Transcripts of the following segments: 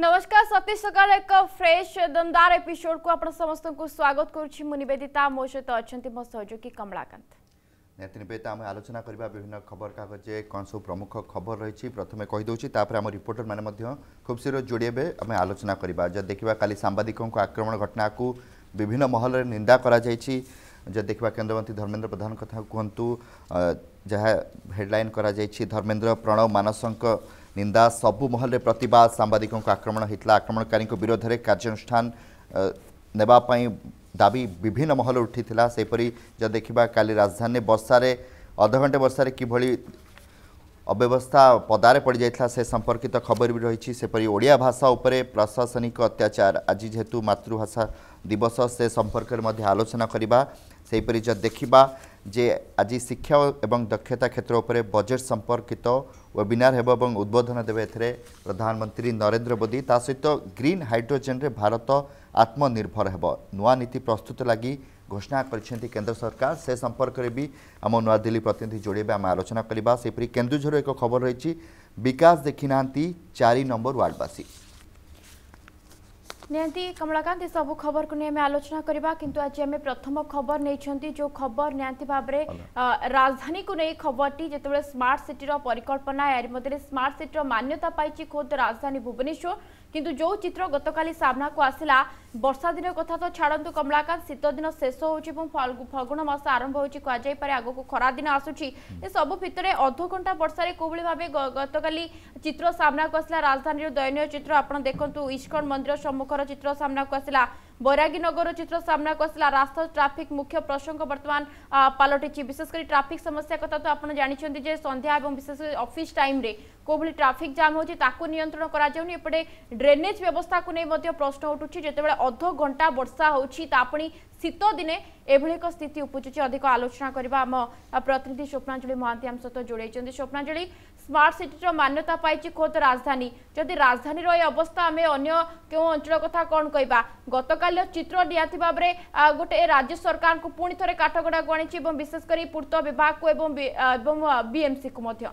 नमस्कार सतीश सकाल एक फ्रेश दमदार एपिसोड को आप समस्त को स्वागत करुछि मु निवेदिता मो सहित अछंती मो सहयोगी कमलाकांत। निवेदिता आम आलोचना करबा विभिन्न खबर कागजे कौन सब प्रमुख खबर रही प्रथमे कही दउछि तापर हम रिपोर्टर माने मध्य खूब शीघ्र जोड़िबे आम आलोचना करबा। जब देखिबा काली सांबादिकों को आक्रमण घटना को विभिन्न महल रे निंदा करा जायछि। जब देखिबा केंद्रमंत्री धर्मेंद्र प्रधान कथा कहतु जहाँ हेडलाइन करा जायछि धर्मेंद्र प्रणव मानसंक निंदा सबु महल प्रतिवाद सांबादिकों को आक्रमण होता आक्रमणकारी विरोध में कार्यानुष्ठान नेबापाई दाबी विभिन्न महल उठी सेपरी जब देखा काली राजधानी वर्षारे अधघंटे वर्षारे किभली अव्यवस्था पदारे पड़ जाता से संपर्कित खबर भी रही सेपरी ओडिया भाषा उपरे प्रशासनिक अत्याचार आज जेहेतु मातृभाषा दिवस से संपर्क में आलोचना करवा सेपरी जब देखा जे आज शिक्षा एवं दक्षता क्षेत्र उपरे बजेट संपर्कित वेबिनार हेब एवं उद्बोधन देवे एथिरे प्रधानमंत्री नरेंद्र मोदी ता सहित ग्रीन हाइड्रोजेन रे भारत आत्मनिर्भर हेब नुआ नीति प्रस्तुत लगी घोषणा कर केंद्र सरकार से संपर्क में भी आम नुआ दिल्ली प्रतिनिधि जोड़े आम आलोचना करवा सेपरी केन्दुझर एक खबर रही विकास देखी ना 4 नंबर वार्डवासी नियंती कमलाकांत सब खबर को नहीं आलोचना करबा किंतु आज आम प्रथम खबर नहीं जो खबर नियंती भाव राजधानी को नहीं खबरटी जिते स्मार्ट सिटी परिकल्पना यार मध्य स्मार्ट सिटी मान्यता पाई खोद राजधानी भुवनेश्वर किंतु जो चित्र गतकाली सामना को आसला वर्षा दिन कथा तो छाड़ू कमलाकांत शीत दिन शेष होची फगुण मास आरंभ होची कहुई आग को खरा दिन आसूची ए सब भितर अध घंटा वर्षा कोभली भाव गतकाली चित्र सामना को आसला राजधानी दयनीय चित्र आप देखु इस्कन मंदिर सम्मुखर चित्र सामना को आसला बैरागी नगर चित्र सामना को आसला रास्ता ट्राफिक मुख्य प्रसंग वर्तमान पलटि विशेषकर ट्राफिक समस्या कथा तो आप जानते संध्या और विशेष ऑफिस टाइम रे कोभली ट्राफिक जाम होची ताकू नियंत्रण करा जाउनी एपटे ड्रेनेज व्यवस्था को नहीं मध्य प्रश्न उठुची जेतेबेले अध घंटा वर्षा होची तापणी शीत दिने एभली एक स्थिति उपजुची अधिक आलोचना करबा आम प्रतिनिधि स्वप्नांजलि महांती आम सहित जोड़े स्वप्नांजलि स्मार्ट सिटी मान्यता पाई खोद राजधानी जदि राजधानी अवस्था आम अन्य क्यों अंचल कथा कौन कहबा गतकाल चित्र निहाती भाव में गोटे राज्य सरकार को पुणी थे काठगड़ा को आनी विशेषकर पूर्त विभाग को एवं बीएमसी को मध्य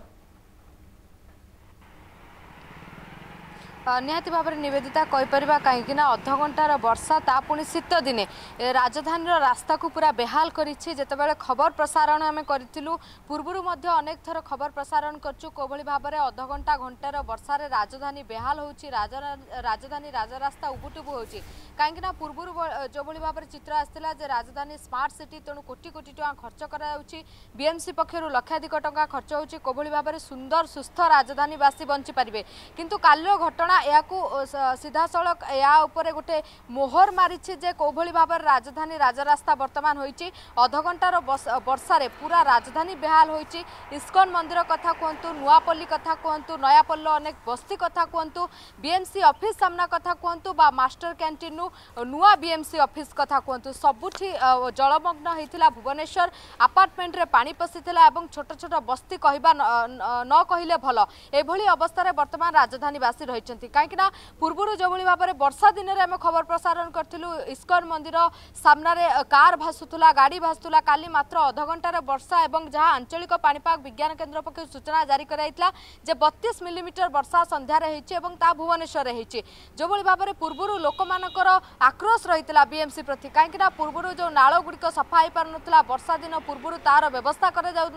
निहाती भाव में निवेदिता कहीपर कहीं अध घंटार वर्षा ता पुणी शीत दिने राजधानी रास्ता को पूरा बेहाल करते खबर प्रसारण आम करूँ पूर्वर अनेक थर खबर प्रसारण करूँ कोभली भाव में अध घंटा घंटार वर्षा राजधानी बेहाल हो राजधानी राजरास्ता उबुटुबु हो कहीं पूर्वर जो भाव में चित्र आसाला राजधानी स्मार्ट सिटी तेणु कोटी कोटी टका खर्च कर बीएमसी पक्षर लक्षाधिक टका खर्च होभली भाव में सुंदर सुस्थ राजधानीवासी बंची पारे किंतु कालिर घटना या सीधा सड़क या उपरे गोटे मोहर मारी कोभली भाव राजधानी राजरास्ता वर्तमान होइछि अध घंटार वर्षा पूरा राजधानी बेहाल होइछि इस्कन मंदिर कथा कहतु नुआपल्ली कथा कहतु नयापल्ल अनेक बस्ती कथा कहतु बीएमसी ऑफिस सामना कथा कहतु बा मास्टर कैंटीन नुआ बीएमसी ऑफिस कथा कहतु सबुठी जलमग्न होइथिला भुवनेश्वर अपार्टमेंट रे पानी पसिथिला एवं छोट छोट बस्ती कहबा न कहिले भल एभली अवस्था वर्तमान राजधानीवासी रहिछन्ति कहीं पूर्वर जो भाव में वर्षा दिन में आम खबर प्रसारण करूँ इस्कन मंदिर सामने कार भासुला गाड़ी भासुला काली मात्र अध घंटार वर्षा और जहाँ आंचलिक पाणीपाग विज्ञान केन्द्र पक्ष सूचना जारी कराइला जे 32 मिलीमीटर वर्षा संध्यार होता भुवनेश्वर होती जो भाव में पूर्वर लोक मानकर आक्रोश रही बीएमसी प्रति कहीं पूर्वर जो नाल गुड़िक सफा हो पार ना वर्षा दिन पूर्वर तार व्यवस्था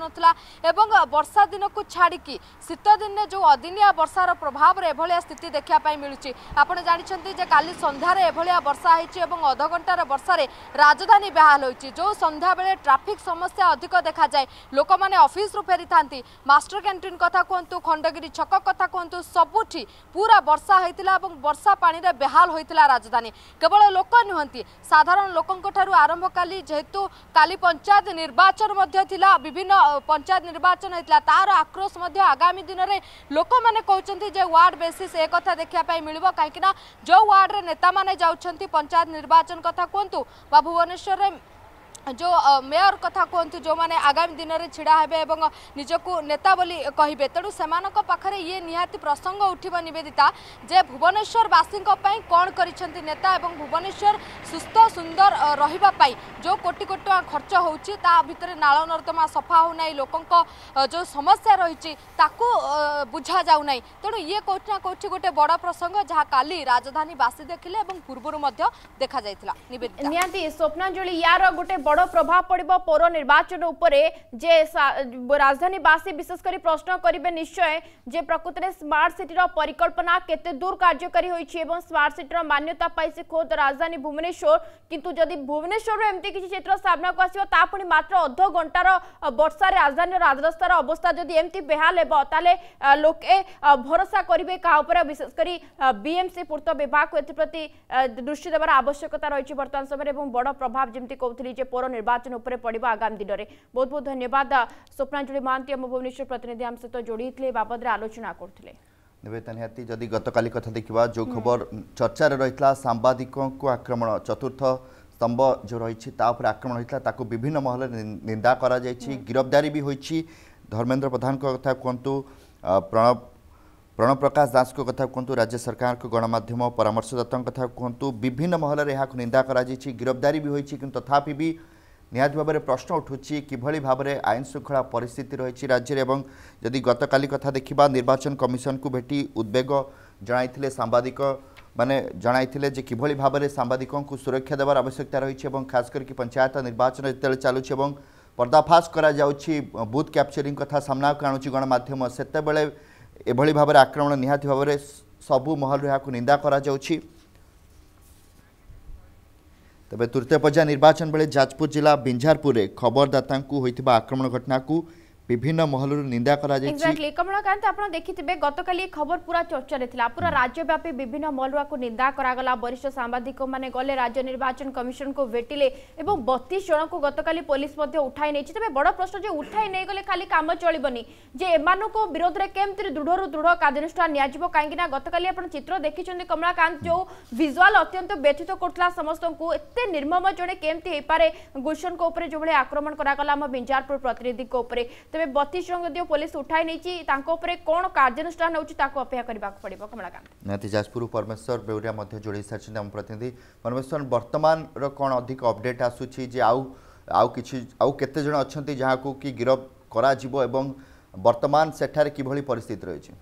कर वर्षा दिन को छाड़ी शीत दिन जो अदिनिया वर्षार प्रभाव एभलिया स्थिति देखा मिलूँ आप जानते काली संध्यार एभलिया वर्षा होती अध घंटार वर्षा राजधानी बेहाल होती जो संध्या बेले ट्राफिक समस्या अधिक देखा जाए लोक मैंने ऑफिस रु फेरी था मास्टर कैंटीन कथा कहतु खंडगिरी छक कथा कहतु सबुठी पूरा वर्षा होता वर्षा पानी रे बेहाल होता राजधानी केवल लोक नुहति साधारण लोकों आरंभ काली जेहेतु काली पंचायत निर्वाचन विभिन्न पंचायत निर्वाचन होता तार आक्रोश आगामी दिन में लोक मैंने कहते वार्ड बेसिस एक कथा देखा मिल कहीं जो वार्ड रे नेता माने जाउछंती पंचायत निर्वाचन कथा कहतु बा भुवनेश्वर जो मेयर कथा कहतु जो मैंने आगामी दिन में छिड़ा हे निजक नेता बोली कहे तेणु से पाखे ये निहाती प्रसंग उठब निवेदिता जे भुवनेश्वरवासी कौन कर नेता और भुवनेश्वर सुस्थ सुंदर रही जो कोटी कोटी टका खर्च होर नाल नर्दमा सफा होना लोकों जो समस्या रही बुझा जाऊना तेणु ये कौटना कौटी गोटे बड़ प्रसंग जहाँ काली राजधानीवासी देखिले पूर्वर देखा जाइथिला निवेदिता निहाती स्वप्नांजलि यार गोटे बड़ प्रभाव पड़िबो पौर निर्वाचन उपरे जे राजधानीवासी विशेषकर प्रश्न करेंगे निश्चय जे प्रकृत में स्मार्ट सिटी परिकल्पना केते दूर कार्यकारी होइछि एवं स्मार्ट सिटी मान्यता पाइछि खोद राजधानी भुवनेश्वर किंतु जदि भुवनेश्वर एमती किसी चित्र सामना को आसिबो ता पुनी मात्र अध घंटार वर्षा राजधानी राजरास्तार अवस्था जदि एमती बेहाल हेबो ताले लोके भरोसा करिवे का ऊपर विशेषकर बीएमसी पूर्त विभाग को एप्रति दृष्टि देवार आवश्यकता रही वर्तमान समय एवं बड़ प्रभाव जमती कहते जे पौर निर्वाचन उपरे पड़िबो आगामी दिन में। बहुत बहुत धन्यवाद स्वप्नांजलि महांती आम भुवनेश्वर प्रतिनिधि आम सहित जोड़ी बाबद आलोचना करते निवेदन निहाती जदि गतकाली कथा देखा जो खबर चर्चा रही सांबादिकों को आक्रमण चतुर्थ स्तंभ जो रही आक्रमण होता विभिन्न महल निंदा करा गिरफ्तारी भी होती धर्मेंद्र प्रधान कथा कहतु प्रणव प्रकाश दास को कथा कहतु राज्य सरकार को गणमाध्यम परामर्शदाता कथा कहतु विभिन्न महल में यहाँ निंदा करा गिरफ्तारी भी होती कि तथापि भी निहाती भाव में प्रश्न उठुची किभली भाव में आईन श्रृंखला परिस्थिति रही राज्य एवं जदि गतकाली कथा देखा निर्वाचन कमिशन को भेटी उद्वेग जनाइथिले सांबादिक माने जनाइथिले जे किभली भाव में सांबादिकों को सुरक्षा देवार आवश्यकता रही खास करके पंचायत निर्वाचन जिते चलुची पर्दाफाश करा जाउची बूथ कैप्चरिंग कथा सामना को आणुची गणमाध्यम सेतेबेले एभली भाव में आक्रमण निहाती भाव में सबू महल यहाँ निंदा करा जाउची। तबे तृतीय पर्याय निर्वाचन बेले जाजपुर जिला बिंझारपुर में खबरदाता होइथिबा आक्रमण घटना को विभिन्न महल निंदा करा जायछि। एक्जेक्टली कमलाकांत आपण देखिथिबे गतकाली खबर पूरा चर्चा रे थिला पूरा राज्यव्यापी विभिन्न महल को निंदा करागला वरिष्ठ सांबादिक माने गले राज्य निर्वाचन कमिशन को भेटिले एवं 32 जन को गतकाली पुलिस मध्ये उठाई नेछि। तबे बड़ प्रश्न जे उठाई नै गले खाली काम चलिबनी जे एमानो को विरोध रे केमति दृढ़ दृढ़ कार्यानुष्ठान नियाजिबो काहेकि ना गतकाली आपण चित्र देखिछन्ते कमलाकांत जो विजुअल अत्यंत व्यथित करथला समस्त को एते निर्मम जणे केमति हे पारे गुलशन को ऊपर जो बळे आक्रमण करागला हम बिंजारपुर प्रतिनिधि को ऊपर तबे 32 जन जदियो पुलिस उठाई नहीं कौन कार्यानुष्ठान होची ताको अपेक्षा करबा पड़िबो कमलाकांत नाती जाजपुर परमेश्वर बेउरिया मध्य जोड़ी सारछन हम प्रतिनिधि परमेश्वर वर्तमान रो कोन अधिक अपडेट आसुची जे आउ किछि आउ केते जण अछंती जहा को कि गिरफ करा जिवो एवं वर्तमान सेठारे किभली परिस्थिति रहिछि।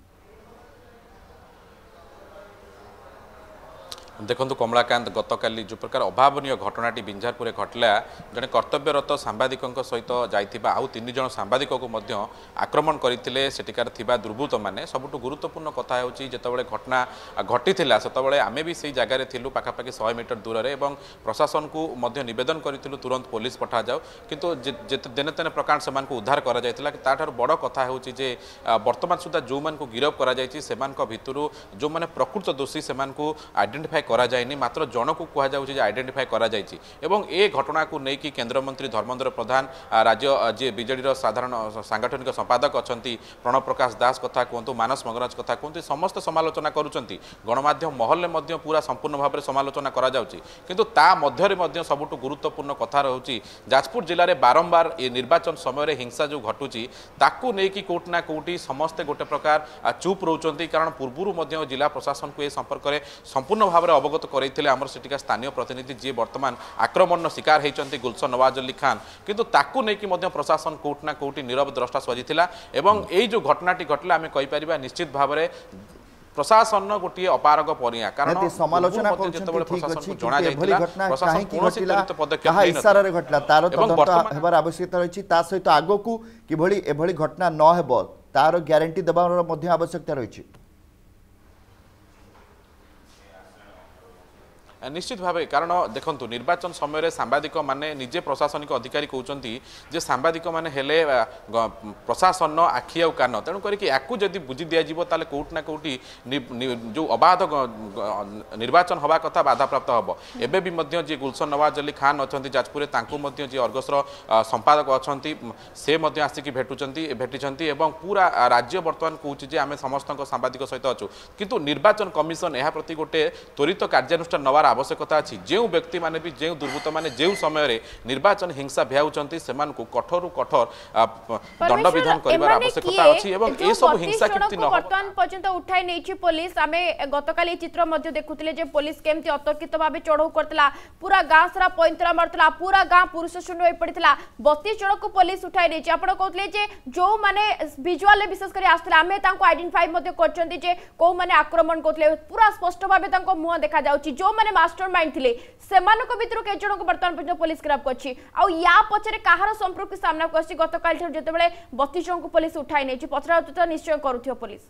देखो कमलाकांत गतकाली जो प्रकार अभावनीय घटनाटी बिंझारपुर घटला जड़े कर्तव्यरत सांबादिक सहित जाइथिबा आउ 3 जन सांबादिक को आक्रमण करते सेटिकार थिबा दुर्बृत्त माने सबुठ गुरुत्वपूर्ण कथा होची जेतेबेले घटना घटी सेतेबेले आमे भी सही जगह थिलु पाखापाखि 100 मीटर दूर रे एवं प्रशासन को मध्य निवेदन करिथिलु तुरंत पुलिस पठा जाओ किंतु देने तेने प्रकार से उद्धार करा जायतिला ताठार बड़ कथा होची जे वर्तमान सुधा जो मान को गिरफ करा जायछि सेमान को भितरु जो माने प्रकृत दोषी सेमान को आइडेंटिफाई करा जायनि मात्र जन को कहा जाउछि जे आइडेंटिफाई करा जायछि एवं ए घटना को नेकी केंद्र मंत्री धर्मेंद्र प्रधान राज्य जे बीजेडी रो साधारण सांगठनिक संपादक अछंती प्रणव प्रकाश दास कथा कहतु मानस मगराज कथा कहतु समस्त समालोचना करुचंती गणमाध्यम महल में पूरा संपूर्ण भाव में समालोचना करा जाउछि किंतु ता मध्य रे सबुठ गुरुत्वपूर्ण कथा रहउछि जाजपुर जिले में बारंबार ए निर्वाचन समय हिंसा जो घटुची ताकू नेकी कोटना कोटी समस्ते गोटे प्रकार चुप रहउचंती कारण पूर्वरु जिला प्रशासन को ए संपर्क में संपूर्ण भाव में अवगत करैथिले आमर सेटिका स्थानीय प्रतिनिधि जी वर्तमान आक्रमण शिकार होइचंती गुलशन नवाज अली खान किंतु ताकू नेकी प्रशासन कोटना कोटी नीरव द्रष्टा सजिथिला एवं एई जो घटनाटी घटला आमे कहि परिबा निश्चित भाव में प्रशासन गोटे अपारग परिया कारण समालोचना प्रशासन को जना जायतिला प्रशासन कोनोसी त्वरित पदक्षेप नै इशारा रे घटला तार तदंत हेबार आवश्यकता रहिछि ता सहित आगो को किभली एभली घटना न हेबो तार ग्यारंटी देबार मध्ये आवश्यकता रहिछि। निश्चित भाव कारण देखो निर्वाचन समय सांबादिक माने निजे प्रशासनिक अधिकारी कहते जे सांबादिक माने हेले प्रशासन आखि आउ कान तेणु करके जदि बुझी दिज्व ताले कोटना कोटी जो अबाध निर्वाचन हवा कथा बाधाप्राप्त हम एबे भी मध्य जे गुलशन नवाज अली खान अच्छा जाजपुर जे अर्गसर संपादक अच्छा से आसिक भेटुंट पूरा राज्य बर्तमान कहूँ जे आम समस्त सांबादिक सहित अच्छु किंतु निर्वाचन कमिशन यह प्रति गोटे त्वरित कार्यानुष्ठान नवार आवश्यकता अच्छी जो व्यक्ति माने भी जो दुर्बृत्त माने जो समय निर्वाचन हिंसा भियाउचंती सेमानकु कठोर कठोर दंड विधान करबार आवश्यकता अछि एवं ए सब हिंसा कृति न वर्तमान पर्यंत उठाई नैछि पुलिस आमे गतकाली चित्र मध्ये देखुतिले जे पुलिस केमति अतर्कित भाबे चढ़ौ करतला पूरा गां सारा पैंतरा मारतला पूरा गां पुरुष शून्य होई पड़ितला 32 जन को पुलिस उठाई नैछि आपण कहतले जे जो माने विजुअल विशेष करी आस्तले आमे तांको आइडेंटिफाई मध्ये करचंती जे को माने आक्रमण करतले पूरा स्पष्ट भाबे तांको मुह देखा जाउछि जो माने मास्टरमाइंड थिले सेमानको भितरु के जन को वर्तमान पर्यंत पुलिस गिरफ्त करछि आ या पछरे काहार संपर्क सामना करछि गतकाल जेतेबेले 32 जन को पुलिस उठाई नैछि पछरा तो निश्चय करूथियो पुलिस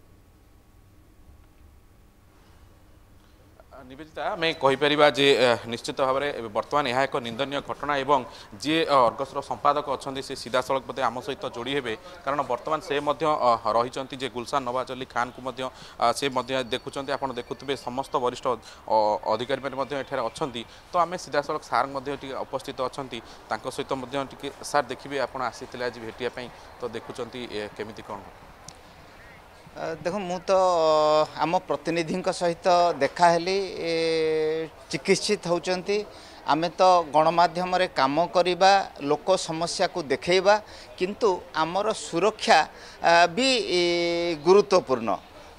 निवेदिता मैं कहीपर जे निश्चित भाव में बर्तमान यह एक निंदनीय घटना एवं जी अर्गसर संपादक अच्छा से सीधा सड़क बोधे आम सहित जोड़ी हे कारण बर्तमान से रही जे गुलशन नवाज अली खान को से देखुं आप देखुए समस्त वरिष्ठ अधिकारी मैंने अच्छा तो आम सीधा सड़क सार उपस्थित अच्छा सहित सार देखिए आप आसी आज भेटिया तो देखुं केमी कौन देख मु तो आम प्रतिनिधि सहित देखाली चिकित्सित होती आमे तो गणमाध्यम रे काम करिबा लोक समस्या को देखैबा किंतु आमर सुरक्षा भी गुरुत्वपूर्ण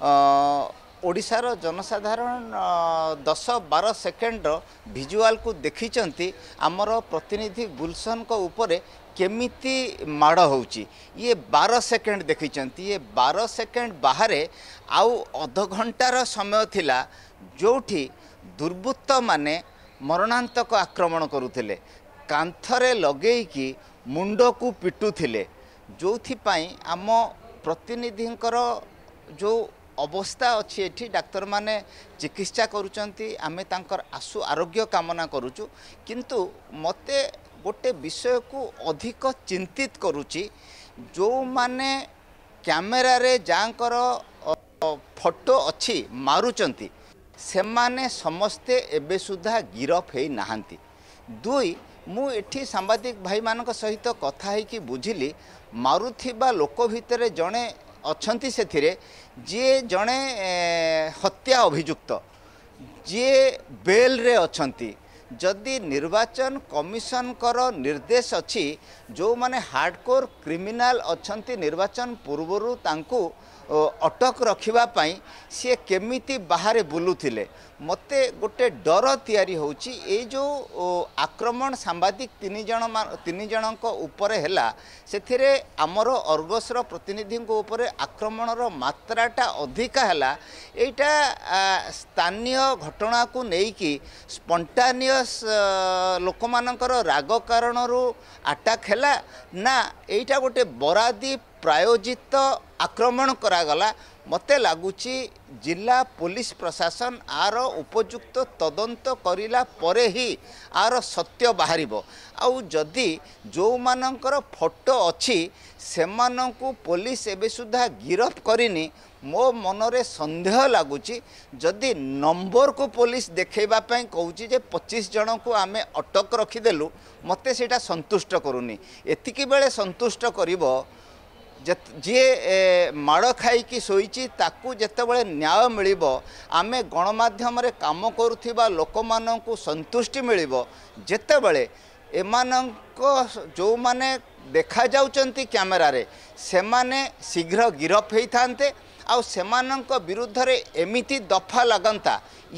ओडिशार जनसाधारण 10-12 सेकेंड भिजुआल को देखिचंती आमर प्रतिनिधि गुलशन को ऊपर केमिति माड़ होची ये 12 सेकेंड देखिचंती ये 12 सेकेंड बाहर आउ अध घंटार समय थिला जोठी दुर्बृत्त माने मरणांतक आक्रमण करुथिले कांथरे लगेइकी मुंड को पिटुथिले जोथिपाई आम प्रतिनिधिंकर जो अवस्था अच्छी एठी डाक्तर माने चिकित्सा करुचंती आमे तांकर आशु आरोग्य कामना करूचु किंतु मते गोटे विषय को अधिक चिंतित करुची जो माने कैमेरा रे जांकर फोटो अच्छी मारुचंती से माने समस्ते एबे सुधा गिरफ है नहांती दुई मु एठी सांबादिक भाई मानक सहित कथा है कि बुझिली मारुथिबा लोक भितरे जणे अच्छंती सेथिरे जे जणे हत्या अभियुक्त जे बेल रे अच्छंती जदि निर्वाचन कमिशन कर निर्देश अच्छी जो माने हार्डकोर क्रिमिनाल अच्छंती निर्वाचन पूर्वरु तांकु अटक रखिबा पाई सी केमिति बाहर बुलुथिले मते गोटे डर तैयारी होची ए जो आक्रमण सांबादिक तीन जन ऊपर हैला सेथिरे आमर अर्गसर प्रतिनिधि ऊपर आक्रमणर मात्राटा अधिका हैला एटा स्थानीय घटना को लेकिन स्पंटानियस लोक मानकर राग कारणरू अटैक हैला ना एटा गोटे बरादी प्रायोजित आक्रमण करागला मते लागुची जिला पुलिस प्रशासन आर उपयुक्त तदंत करिला परे ही आर सत्य बाहरिबो आउ जदि जो मानकर फोटो अच्छी से मानकु पुलिस एबे सुधा गिरफ करिनी मो मनरे संदेह लगुची जदि नंबर को पुलिस देखैबा पई कहूची जे 25 जन को आमे अटक रखिदेलु मते सेटा संतुष्ट करूनी एतिकी बेले संतुष्ट करिवो जी माड़ खाई शोची ताकू जितेबाला न्याय मिल आम गणमाध्यम काम करुवा लोक मानू संतुष्टि मिल जितेबाला एमानक जो माने देखा जाउचंती कैमेरा रे से माने शीघ्र गिरफ होता आउ सेमानक विरुद्ध रे एमिति दफा लगंता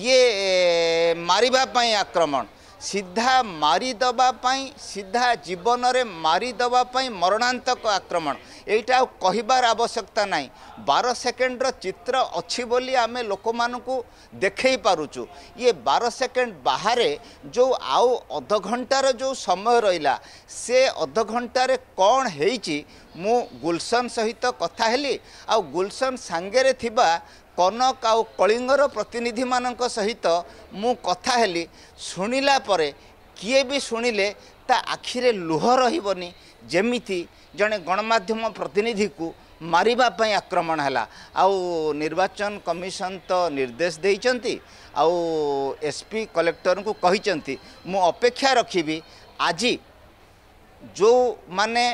ये मारिबा पई आक्रमण सीधा मारिदबा पई सीधा जीवन रे मारिदबा पई मरणांतक आक्रमण एटा कहिबार आवश्यकता नहीं 12 सेकेंड चित्र अच्छी बोली आमे लोक मानकु देखै पारुचु ये 12 सेकेंड बाहर जो आउ अध घंटार जो समय रहिला से अध घंटारे कौन हेची मु गुलशन सहित कथा हेली आ गुलशन सांगेरे थिबा कनक आउ कलिंगर प्रतिनिधि मानक सहित मु कथा हेली शुणिला परे किए भी शुणिले ता आखिरे लुह रहिबनी जेमिति जने गणमाध्यम प्रतिनिधि को मारिबा पई आक्रमण हला आउ निर्वाचन कमिशन तो निर्देश देइचंती आउ एसपी कलेक्टर को कहिचंती मु अपेक्षा रखिबी आज जो माने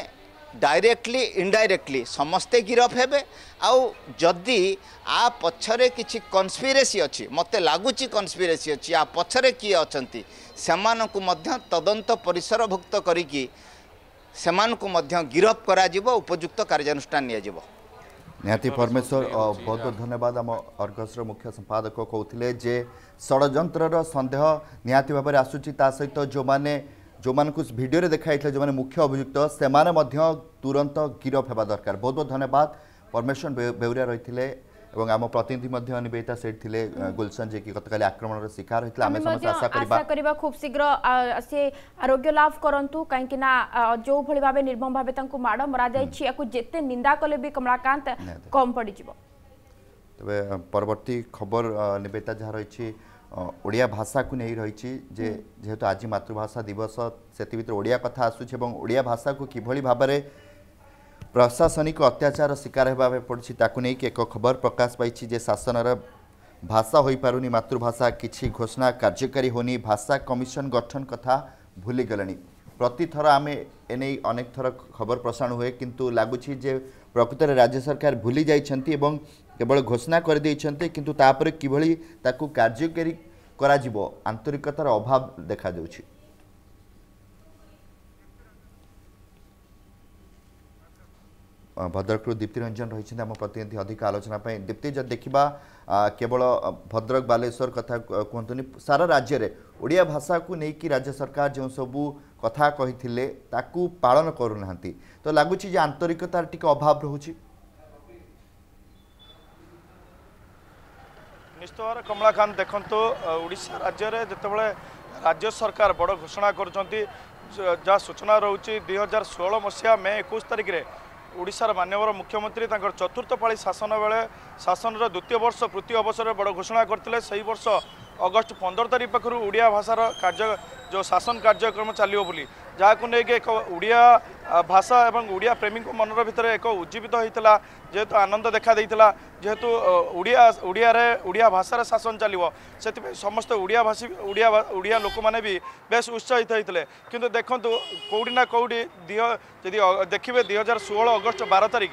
डायरेक्टली इनडायरेक्टली समस्ते गिरफ हेबे आउ जदि आ पछरे किछि कन्स्पिरेसी अछि मते लागुची कन्स्पिरेसी अछि आ पछरे किए अछंती सेमानकु मध्य तदंत परिसरभुक्त करिकी सेमानकु मध्य गिरफ करा जिवो उपयुक्त कार्यानुष्ठान निया जिवो। निहाती परमेश्वर बहुत बहुत धन्यवाद। आम अर्गसर मुख्य संपादक कहते जे षड्यंत्र सन्देह निहाती भाव में आसूची ता सहित जो माने जो भिडियो देखाई जो माने मुख्य अभियुक्त सेमाने मध्य तुरंत गिरफ होगा दरकार। बहुत बहुत धन्यवाद। परमेश्वर बेउरिया रही और आम प्रतिनिधि निवेदिता सेठ थे गुलशन जी की गतकाली आक्रमण शिकार होता आम समस्त आशा करिबा खूब शीघ्र से आरोग्य लाभ करंतु कहीं ना जो भली भाबे निर्मम भाबे तांको माड़ मरा जायछि याकु जेते निंदा कले भी कमलाकांत कम पड़ी जिवो। तबे परवर्ती खबर निवेदिता जहाँ रही ओडिया भाषा को नहीं रही जेहेतु आज मातृभाषा दिवस से भीतर ओडिया कथा आसूची ओडिया भाषा को किभली भाव में प्रशासनिक अत्याचार शिकार होगा पड़ी ताकू नहीं एक खबर प्रकाश पाई जे शासन भाषा हो पारुनी मातृभाषा किसी घोषणा कार्यकारी होनी भाषा कमिशन गठन कथा भूली गले। प्रति थर आम एने अनेक थर खबर प्रसारण हुए किंतु लगुच प्रकृत में राज्य सरकार भूली जाइछंती एवं केवल घोषणा कर देइछंती किंतु तापर किभली ताकू कार्यकारी करा जिवो आंतरिकतार अभाव देखा जाउछि। भद्रक दीप्ति रंजन रही आम प्रतिनिधि अधिक आलोचना दीप्ति जब देखा केवल भद्रक बालेश्वर कथा कहतुनि सारा राज्य में ओडिया भाषा को लेकिन राज्य सरकार जो सबू कथा कही ताकू पालन करूना तो लगुच आंतरिकतार टिके अभाव रोचे। निश्चित भाव कमलाकांत देखो ओडिशा राज्य में जितेबाला राज्य सरकार बड़ घोषणा कर सूचना रोचे 2016 मसीहा मे 21 तारिख में ओडिशार माननीय मुख्यमंत्री चतुर्थ पाली शासन बेले शासन द्वितीय वर्ष पूर्ति अवसर में बड़ घोषणा करते से वर्ष अगस्ट 15 तारिख पाखु ओडिया भाषार कार्य जो शासन कार्यक्रम चलो बोली जहाँ नहीं एक ओडिया भाषा और ओडिया प्रेमी मनर भितर एक उज्जीवित होता जेहेतु आनंद देखा देता जेहेतु ओडिया भाषार शासन चलो से समस्त ओडिया भाषी ओडिया लोक मैंने भी बेस उत्साहित होते किंतु देखूँ कौटी ना कौटी देखिए 2016 अगस्ट 12 तारिख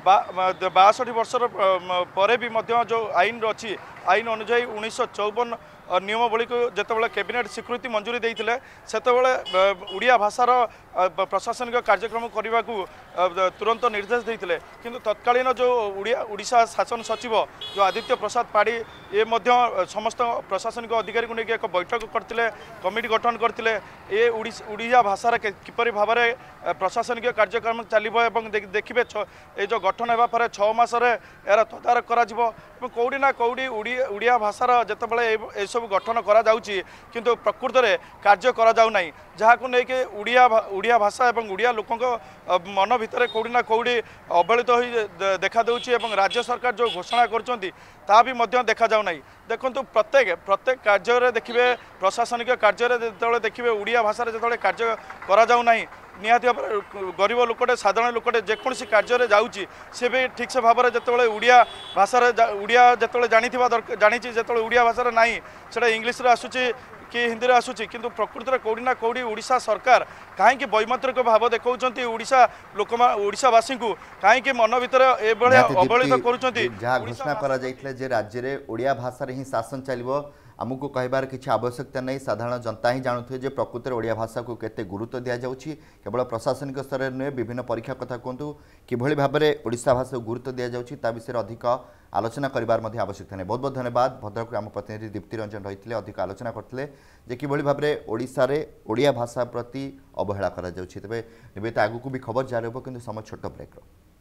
62 वर्षर पर भी जो आईन अच्छी आईन अनुजाई 1954 नियमावली को जितेबाला कैबिनेट स्वीकृति मंजूरी देते से ओडिया भाषार प्रशासनिक कार्यक्रम करने को तुरंत निर्देश देते किंतु तत्कालीन जो ओडिशा शासन सचिव जो आदित्य प्रसाद पाढ़ी ये समस्त प्रशासनिक अधिकारी को लेकिन एक बैठक करते कमिटी गठन करते ये ओडिया भाषार किपरि भाव में प्रशासनिक कार्यक्रम चलो देखिए ये जो गठन होगा पर 6 मासरे यार तदारख करा कौटी ना कौटी ओडिया भाषार जितेबाला सब गठन करा जाउची किंतु प्रकृत में कार्य करा जाउ नाही जहाँ को लेकिन ओडिया भाषा और ओडिया लोकों मन भितर कौटी ना कौटी अवहेलित हो देखा दूची राज्य सरकार जो घोषणा कर भी देखा जाउ नाही। देखो प्रत्येक कार्य देखिए प्रशासनिक कार्य जो देखिए ओडिया भाषा जो कार्य करा जाउ नाही निहाती गरीब लोकटे साधारण लोकटे जेकोसी कार्य जाऊँगी सी भी ठीक से भाव में जो ओडिया भाषा ओडिया जो जानी जो ओडिया भाषा ना से इंग्लीश आसूची कि हिंदी में आसूची किंतु प्रकृत में कौटी ना कौटी ओडिशा सरकार कहीं वैमत्रिक भाव देखा ओडिशा लोक ओडिशावासी को कहीं मन भर अवहेलित कर घोषणा करा राज्य में ओडिया भाषा ही शासन चलो आमको कहबार किसी आवश्यकता नहीं साधारण जनता ही जानते जे प्रकृत में ओडिया भाषा को केते गुरुत्व दि जाउछि केवल प्रशासनिक स्तर में नुहे विभिन्न परीक्षा कथा कहतु किभली भाव में ओडिशा भाषा को गुरुत्व दि जाउछि ता विषय अधिक आलोचना करिवार मध्ये आवश्यकता नहीं। बहुत बहुत धन्यवाद। भद्रक आम प्रतिनिधि दीप्ति रंजन रही अधिक आलोचना करते जे किभली भाव में ओडिशा रे ओडिया भाषा प्रति अवहेला करा जाउछि। तबे निवेदित आगु भी खबर जारी हो किंतु समय छोट ब्रेक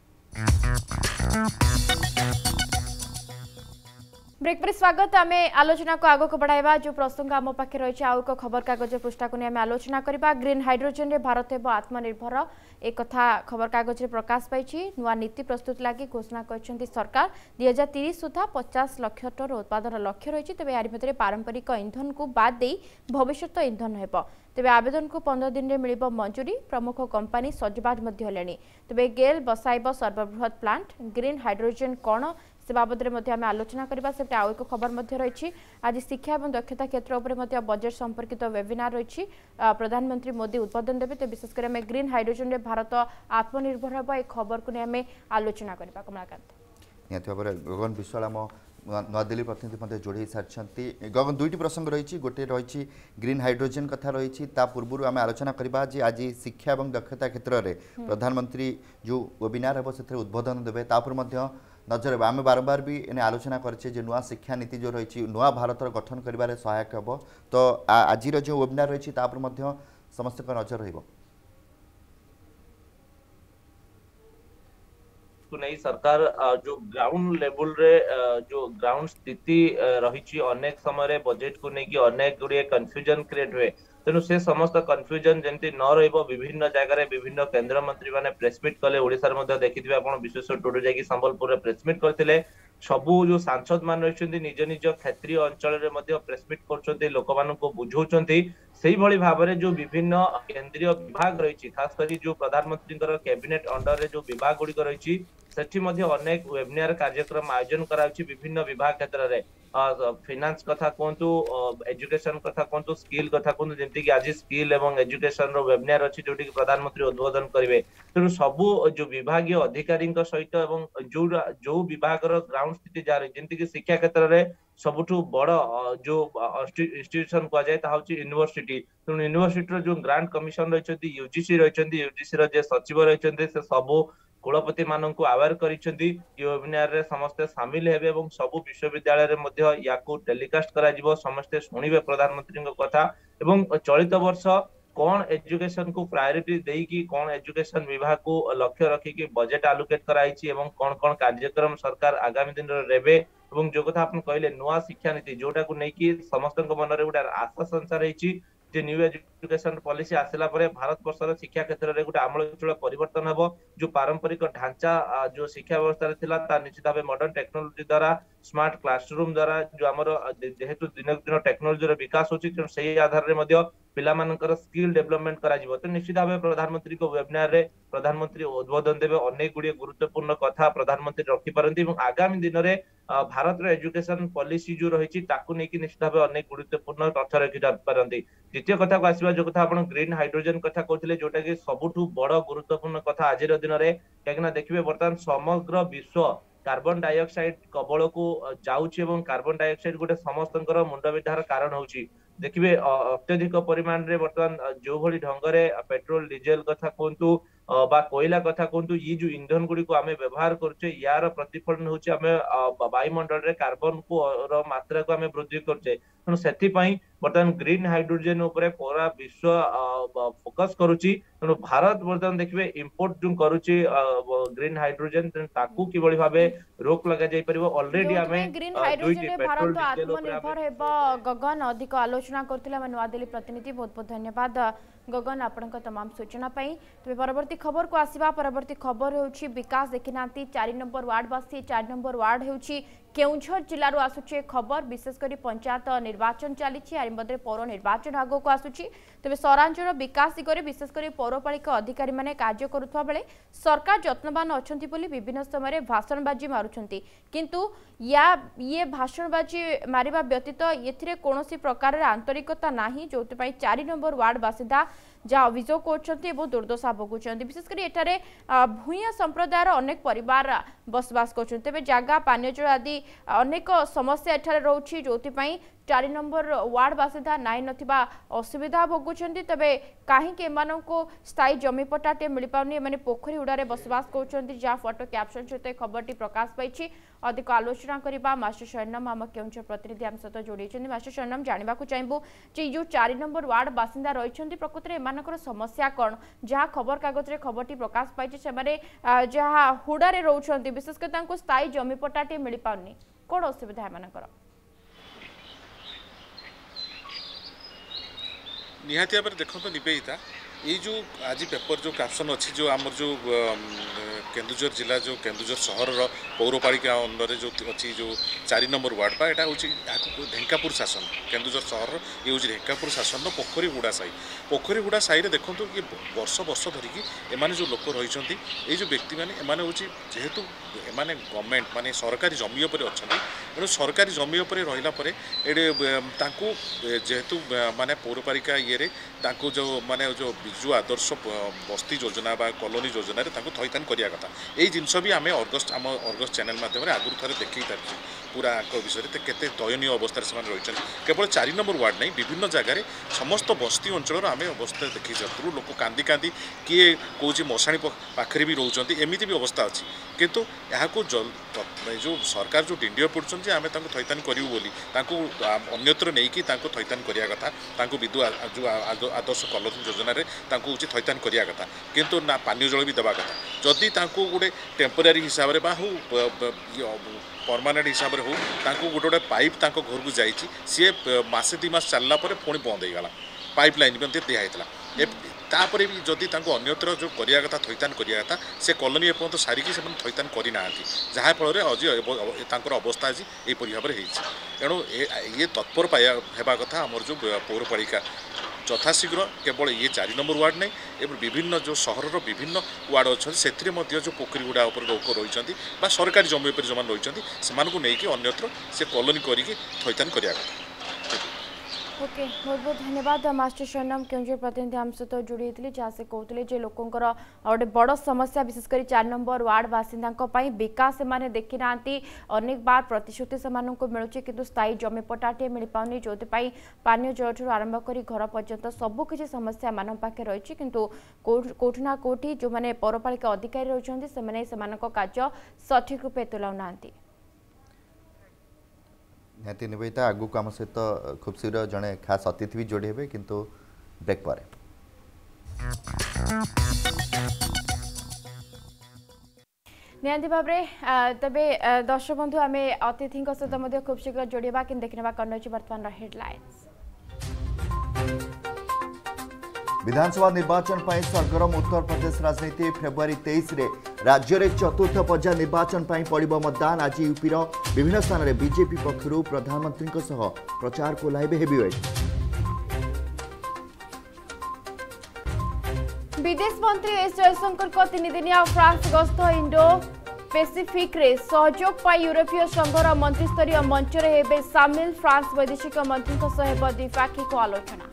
ब्रेक पर स्वागत। आम आलोचना को आगक बढ़ाइबा जो प्रसंग आम पाखे रही आउ एक खबर कागज पृष्ठा को आम आलोचना करबा। ग्रीन हाइड्रोजन रे भारत हेब आत्मनिर्भर एक कथा खबर कागज रे प्रकाश पाई। नुआ नीति प्रस्तुत लगी घोषणा कर सरकार 2030 सुधा 50 लाख टन उत्पादन लक्ष्य रही। तेज यार मध्य पारंपरिक इंधन को बाद दे भविष्यत इंधन हेब। तेज आवेदन को 15 दिन में मिल मंजूरी। प्रमुख कंपानी सजबाज हेले। तेज गेल बसाइब सर्वबृहत प्लांट ग्रीन हाइड्रोजन कौन से बाबद में आलोचना करबा। सेपटे आउ एक खबर रही आज शिक्षा और दक्षता क्षेत्र उपर बजेट संपर्कित वेबिनार रही प्रधानमंत्री मोदी उद्बोधन देते। तो विशेषकर आम ग्रीन हाइड्रोजन में भारत आत्मनिर्भर होगा एक खबर को नहीं आम आलोचना करबा। कमलाकांत निहत भाव गगन विश्वाल आम नूआदिल्ली प्रतिनिधि जोड़ी सारी गगन दुईटी प्रसंग रही गोटे रही ग्रीन हाइड्रोजन कथा रही पूर्व आम आलोचना करवा जे आज शिक्षा और दक्षता क्षेत्र में प्रधानमंत्री जो वेबिनार हे से उद्बोधन देवे नजर आम बारंबार भी एने आलोचना करे नुआ शिक्षा नीति जो रही नुआ भारतर गठन कर सहायक हे। तो आज जो वेबिनार रही समस्त नजर रही नहीं सरकार जो ग्राउंड लेवल रे जो ग्राउंड स्थिति रही अनेक समय बजेट को लेकिन अनेक गुड़िए कन्फ्यूजन क्रिएट हुए तेणु से समस्त कन्फ्यूजन जमती न विभिन्न जगह विभिन्न केंद्र मंत्री माने प्रेसमिट कले ओडिशा देखिए आप विश्वेश्वर टुडू जाकि संबलपुर प्रेसमिट करते सबू जो सांसद मान रही निज निज क्षेत्रीय अंचल प्रेसमिट कर लोक मान बुझाऊँच से भाव में जो विभिन्न केंद्रीय विभाग रही खास कर जो प्रधानमंत्री कैबिनेट अंडर रे जो विभाग गुड़िक रही सेठी अनेक वेबिनार कार्यक्रम आयोजन कराउछि विभिन्न विभाग क्षेत्र में फाइनेंस कथा कहतु एजुकेशन कथा कहतु स्किल कथा कहतु जमती कि आज स्किल एवं एजुकेशन रो वेबिनार अच्छी जोटी प्रधानमंत्री उद्बोधन करेंगे तेणु सबू जो विभागीय अधिकारी सहित एवं जो विभाग ग्राउंड स्थिति जहाँ रही जमती कि शिक्षा क्षेत्र में सबुठु बड़ जो इंस्टीट्यूशन कहुए यूनिवर्सिटी तेणु यूनिवर्सिटी जो ग्रांट कमिशन रही यूजीसी रही यूजीसी सचिव रही सबू कुलपति मानक अवेयर करिसेंती वेबिनार रे समस्ते शामिल हेबे एवं सबु विश्वविद्यालय रे मध्य याकू टेलीकास्ट करा जिवो समस्ते सुनिबे प्रधानमंत्री कथा एवं चलित वर्ष कौन एजुकेशन को प्रायोरिटी देकी कौन एजुकेशन विभाग को लक्ष्य रखिकी बजेट आलोकेट कराई एवं कौन कौन कार्यक्रम सरकार आगामी दिन रेबे एवं जो कथा आपन कहले नुआ शिक्षा नीति जोटा को नेकी समस्त मन रे गोटे आशा संसार रही न्यू एजुकेशन पॉलिसी आसला भारत वर्षर शिक्षा क्षेत्र में गोटे आमूल परिवर्तन हम जो पारंपरिक ढांचा जो शिक्षा व्यवस्था निश्चित भाव मॉडर्न टेक्नोलोजी द्वारा स्मार्ट क्लासरूम द्वारा जो आमर जेहेतु दिन दिन टेक्नोलोजी विकास होती आधार में पिला मानकर स्किल डेवलपमेंट करा जिवो तो निश्चित भाव प्रधानमंत्री को वेबिनार रे प्रधानमंत्री उद्बोधन देवे अनेक गुड़िए गुरुत्वपूर्ण कथा प्रधानमंत्री रखि पारंती आगामी दिन में भारत रो एजुकेशन पॉलिसी जो रही निश्चित भाव अनेक गुरुत्वपूर्ण तथ्य रखि पारंती। द्वितीय कथा को आसवा जो कथा आपण ग्रीन हाइड्रोजन कथा कहते जोटा कि सबुठु बड़ गुरुत्वपूर्ण कथा आज दिन में कहीं देखिए बर्तमान समग्र विश्व कार्बन डाइऑक्साइड कबल को जाउछि कार्बन डाइऑक्साइड गोटे समस्त मुंड विधार कारण होउछि देखिए अत्यधिक परिमाण रे बर्तमान जो भली ढंग रे पेट्रोल डीजेल कथा कहतु बा कोयला कथा कहतु ये जो ईंधन गुड़ी को आम व्यवहार करछे यार प्रतिफलन होछि आमे वायुमंडल रे कार्बन को मात्रा को आमे वृद्धि करछे तेणु सेथि पई बर्तमान ग्रीन हाइड्रोजन उपरे पूरा विश्व फोकस करुछि तेणु भारत बर्तमान देखिए इंपोर्ट जो करुछि ग्रीन हाइड्रोजन ताकू किबळी भाबे रोक लगा जाय परिबो ऑलरेडी आमे ग्रीन हाइड्रोजन रे भारत आत्मनिर्भर हेबो गगन अधिक आलोचना करथिला मन नवादिल्ली प्रतिनिधि बहुत बहुत धन्यवाद गगन आपनका तमाम सूचना पाई। तबे परवर्ती खबर को आसीबा परवर्ती खबर होउछि विकास देखिनांती 4 नंबर वार्ड बासी 4 नंबर वार्ड होउछि केउंझर जिल्ला रो आसुछि खबर विशेष करी पंचायत निर्वाचन चली आरिमदरे पौर निर्वाचन आगो को आसुछि तबे सहरांचल विकास दिगरे विशेष करी पौरपालिका अधिकारी माने कार्य करुथवा बेले सरकार जत्नवान अछंती बोली विभिन्न समय भाषणबाजी मारुछंती किंतु ये भाषणबाजी मारिबा व्यतीत एथिरे कोनोसी प्रकार आंतरिकता नाही जोति पई 4 नंबर वार्ड बासिंदा जहाँ अभियोग कर दुर्दशा भोगुंट विशेषकर एठारे भूया संप्रदायर अनेक परिवार बसवास कर तेज जगह पानीय जल आदि अनेक समस्या एठारे रोची जो 4 नंबर वार्ड बासिंदा नाई नथिबा असुविधा भोगुंट तेबे कहीं स्थायी जमीपट्टाटे मिल पानी एम पोखरी हुड़ारे बसवास कर जहाँ फोटो कैप्शन सहित खबर प्रकाश पाई अधिक आलोचना करबा मास्टर शरणम आम केउंझर प्रतिनिधि आम सहित जोड़ी मास्टर शरणम जानवा चाहबू जे जो 4 नंबर वार्ड बासिंदा रही प्रकृत में समस्या कौन जहाँ खबर कागज रे खबर प्रकाश पाई जहाँ हुड़ारे रोचंती विशेषकर स्थायी जमीपट्टाटे मिल पानी कौन असुविधा एमानकर निहाती भाव देखो निवेदिता ये जो आज पेपर जो कैप्शन अच्छी जो आम जो केन्दुझर जिला जो केन्दुझर सहर पौरपालिका अंडर जो अच्छी जो 4 नंबर वार्ड बा यहाँ हूँ ढेंकापुर शासन केन्दुझर सहर ये हूँ ढेंकापुर शासन पोखरीगुड़ा साई देखो ये वर्ष वर्ष धरिकी एमाने जो लोक रही ये जो व्यक्ति मैंने एमाने हूँ जेहेतु एमाने गवर्नमेंट माने सरकारी जमी उपर अच्छा तेणु सरकारी जमी उपर रहा जेहेतु माने पौरपालिका ये जो माने जो बिजु आदर्श बस्ती योजना बा कॉलोनी योजना थैथान करिया कथा यही जिनस भी आम अर्गस चैनल माध्यम आगुरी थे देखी सारी पूरा विषय केते दयनीय अवस्था से रही केवल 4 नंबर वार्ड नहीं विभिन्न जगह समस्त बस्ती अंचल आम अवस्था देखी जातु लोक कांदी कांदी किए कौच मशाणी पाखे भी रोचान एमती भी अवस्था अच्छी किंतु यहाँ जो सरकार जो डिंडिया पड़ुंट आम थैथान करूँ बोली अन्यत्र नहीं थैथान करिया कथा विद्यु जो आदर्श कॉलोनी योजना हूँ थैथान करिया कथा किंतु ना पानी जल भी देवा कथा जदि गोटे टेम्पोरारी हिसाब से हो परमानेंट हिसाब से हो गोटे गोटे पाइप घर को जाइए सी मसे 2 मास चलला पुणी बंद हो गला पाइप लाइन भी दिखाई तापर भी जदि अन्यत्र जो करिया कथा थैथान करिया कथा से कॉलोनी एपर्यंत सारिकी से थैथान करना जहाँफल आज अवस्था आज यहीपरि भाव में तेणु ये तत्पर पाइबा कथा आमर जो पौरपालिका यथाशीघ्र केवल ये 4 नंबर वार्ड नहीं एवं विभिन्न जो सहर विभिन्न वार्ड अच्छा से जो पोखरीगुड़ा लोक रही सरकारी जमी पर जो रही से अन्यत्र से कॉलोनी करके थैथान करिया कथा। ओके बहुत बहुत धन्यवाद मास्टर शरणम केउंझर प्रतिनिधि आम सहित जोड़ी होते जहाँ से कहते जे लोकंर गोटे बड़ समस्या विशेषकर 4 नंबर वार्ड बासिंदा विकास से देखी ना अनेक बार प्रतिश्रुति से मिलूँ किंतु स्थायी जमी पट्टाटे मिल पानी जो पानी जल ठूँ आरंभ कर घर पर्यंत सबकि समस्या मान पाखे रही किंतु कोठी ना कोठी जो मैंने पौरपालिका अधिकारी रही से कार्य सठिक रूपे तुलाऊना। निहाती निवेदिता आगु को आम सहित खूब शीघ्र जड़े खास अतिथि भी जोड़ी हे किंतु ब्रेक पर निहाती भाव तबे दर्शक बंधु आम अतिथि सहित खूब शीघ्र जोड़ा कि देखने कौन रही बर्तमान हेडलाइंस। विधानसभा निर्वाचन पर सरगरम उत्तर प्रदेश राजनीति फेब्रुआरी 23 रे राज्य में चतुर्थ पर्याय निर्वाचन पर पड़िबो मतदान। आज यूपीर विभिन्न स्थान में बीजेपी पक्षर प्रधानमंत्री प्रचार को लाइबे हेवीवेट। विदेश मंत्री एस जयशंकर को 3 दिनिया फ्रांस गस्त इंडो पैसिफिक रे सहयोग पाई यूरोपीय संघर मंत्रिस्तरीय मंच रे हेबे सामिल। फ्रांस वैदेशिक मंत्री द्विपाक्षिक आलोचना।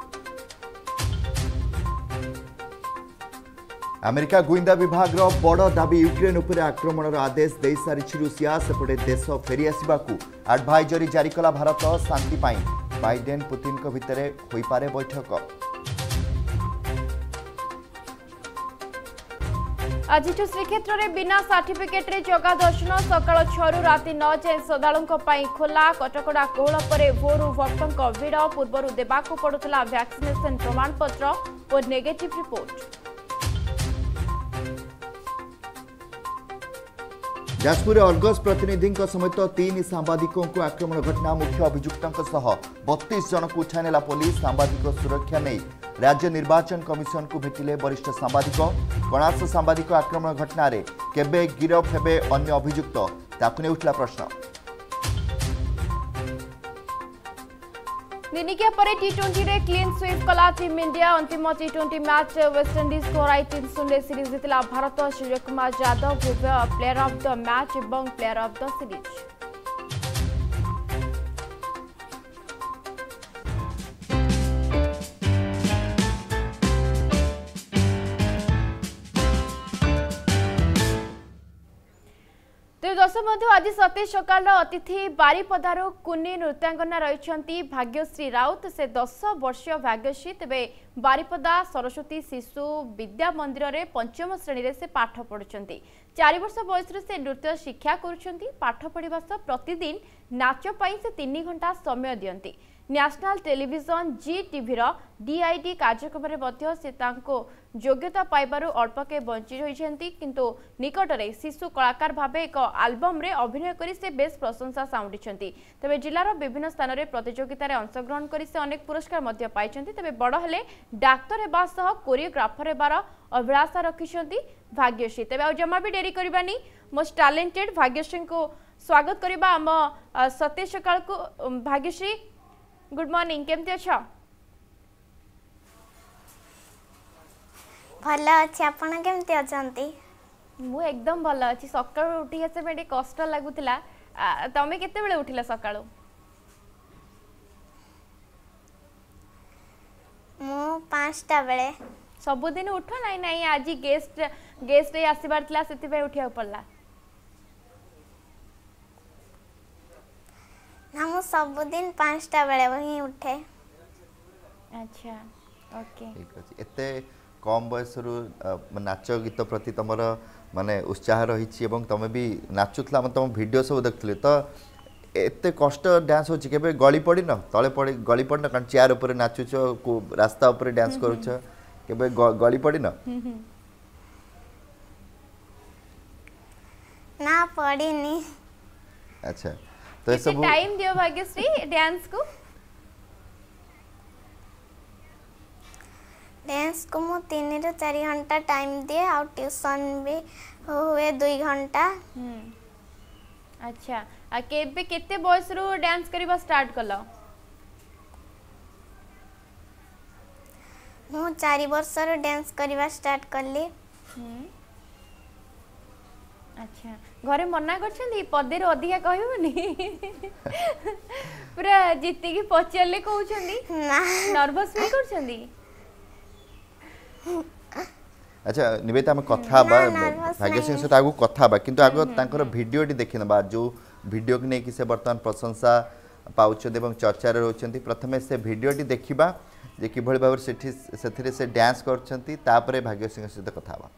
अमेरिका गुइंदा विभाग बड़ दाबी यूक्रेन उपर आक्रमण आदेश दे सारी रूसिया सेपटे देश फेरी आसवाकू एडवाइजरी जारी कला भारत। शांति पाई बाइडेन पुतिन को भितर होई पारे बैठक। आज श्रीक्षेत्र में बिना सर्टिफिकेट रे जगा दर्शन सकाळ 6 रु राति 9 जाए श्रद्धालुओं खोला। कटकड़ा कोहल पर भोरू भक्तों भिड़ पूर्व देवाक पड़ुला वैक्सीनेशन प्रमाणपत्र और नेगेटिव रिपोर्ट। जाजपुर अर्गस प्रतिनिधि समेत 3 सांबादिकों को आक्रमण घटना मुख्य अभियुक्तों 32 जन को उठाई नेला पुलिस। सांबादिक सुरक्षा नहीं राज्य निर्वाचन कमिशन को भेटिले वरिष्ठ सांबादिक। कणास सांबादिक आक्रमण घटना रे केबे गिरफ हेबे अन्य अभियुक्त ताकु ने उठला प्रश्न। दिनिकिया पर टी20 रे क्लीन स्वीप कला टीम इंडिया। अंतिम टी20 मैच वेस्टइंडीज को हराई 3-0 सीरीज जीतला भारत। सूर्य कुमार यादव भव्य प्लेयर ऑफ द मैच और प्लेयर ऑफ द सीरीज। दर्शक बंधु आज सतीश सकाल अतिथि बारिपदार कुनी नृत्यांगना रही भाग्यश्री राउत। से 10 वर्षीय भाग्यश्री तेरे बारिपदा सरस्वती शिशु विद्या मंदिर में 5म श्रेणी से पाठ पढ़ुंट। 4 वर्ष बयस से नृत्य शिक्षा करुँच। पाठ पढ़ा सह प्रतिदिन नाच से 3 घंटा समय दियंती। National television Zee TV DID कार्यक्रम में से योग्यता पाइबारु अल्प के बंची रही किंतु निकटरे शिशु कलाकार भाव एक आल्बम रे अभिनय करी से बेस प्रशंसा साउंडी तेज जिलार विभिन्न स्थान में प्रतियोगितार अंशग्रहण करी से अनेक पुरस्कार पाई तेज बड़ हेले डाक्तर हेबा सह कोरियोग्राफर हेबार अभिलाषा रखिछंती भाग्यश्री। तेज आ जमा भी डेरी करबानी मोस्ट टैलेंटेड भाग्यश्री को स्वागत करबा आम सत्य सकाळ को। भाग्यश्री गुड मॉर्निंग, केमती अच्छा? भल अच्छे, आपण केमती अछंती? मु एकदम भल अच्छी। सकाळ उठी आसे बेटे कष्ट लागुतिला, तमे केते बेले उठिला सकाळ? मु 5टा बेले। सबुदिन उठ नाही नाही आज गेस्ट आसीबार थिला सेति पे उठिया पड़ला? ना मु सबुदिन 5टा बेले वही उठे। अच्छा ओके ठीक अछि। एते कम बयस रु नाच गीत प्रति तमर माने उत्साह रही एवं तमे भी नाचुतला हम तुम वीडियो सब देखथले तो एते कष्ट डांस होची केबे गली पड़ी न तळे पड़ी गली पड़ी न कारण चेयर ऊपर नाचुछ को रास्ता ऊपर डांस करूछ केबे गली पड़ी न? ना पड़ी नी। अच्छा तो ये सब टाइम दियो भाग्यश्री डांस को? डांस को मु 3 ରୁ 4 घंटा टाइम दिए और ट्यूशन भी हुए 2 घंटा। अच्छा आ केबे केते बयस रो डांस करबा स्टार्ट कलो? मु 4 वर्ष रो डांस करबा स्टार्ट करली। अच्छा घरे मना करछंदी पदे रो अधिका कहबोनी? पूरा जित्ती की पचले कहउछंदी ना नर्वस फील करछंदी? अच्छा निवेदिता हम कथा भाग्यश्री सहित आगु कथा किंतु आगो तांकर वीडियोटी देखि नबा जो वीडियो के नेकी से वर्तमान प्रशंसा पाउछन एवं चर्चा रे रहउछंती। प्रथमे से वीडियोटी देखिबा जे कि भଳି भाବରେ सेठी सेथिरे से डांस करछंती तापरे भाग्यश्री सहित कथा बा।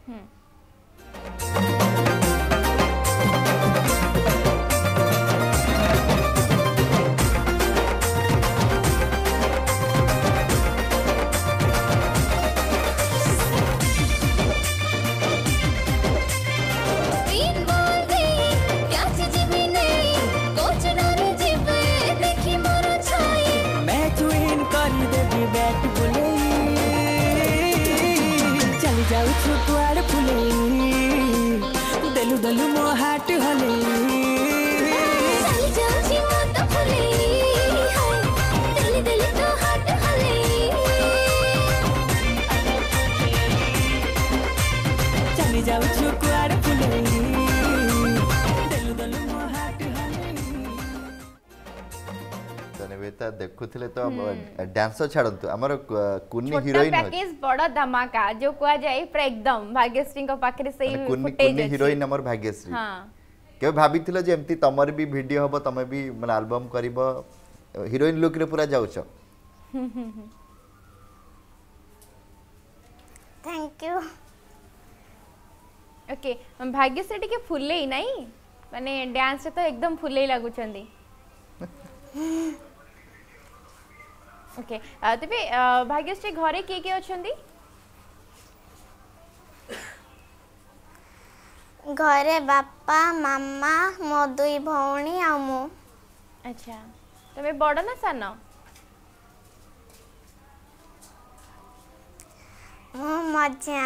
दलु मो हाट हले चल जाउची मो त फुले हाय दल तो हाट हले चल जाउची कुआर फुले दलु मो हाट हले। तो निवेदिता देखुथिले तो डांसर छाडंतु हमर कुन्नी हीरोइन पैकेज बड़ा धमाका जो कुआ जाए पूरा एकदम भाग्यश्री को पाखरे सही कुन्नी हीरोइन हमर भाग्यश्री। हां के भाबिथिलो जे एमती तमर भी वीडियो हबो तमे भी माने एल्बम करिवो हीरोइन लुक रे पूरा जाउछो। Thank you. ओके भाग्यश्री टिके फुले ही नहीं माने डांस तो एकदम फुले ही लागुचंदी। ओके तबे भाग्यश्री घरे के अछंदी? घरे बापा मामा मो 2 भौणी आ मु। अच्छा तबे बड़ ना सान? मो मजा।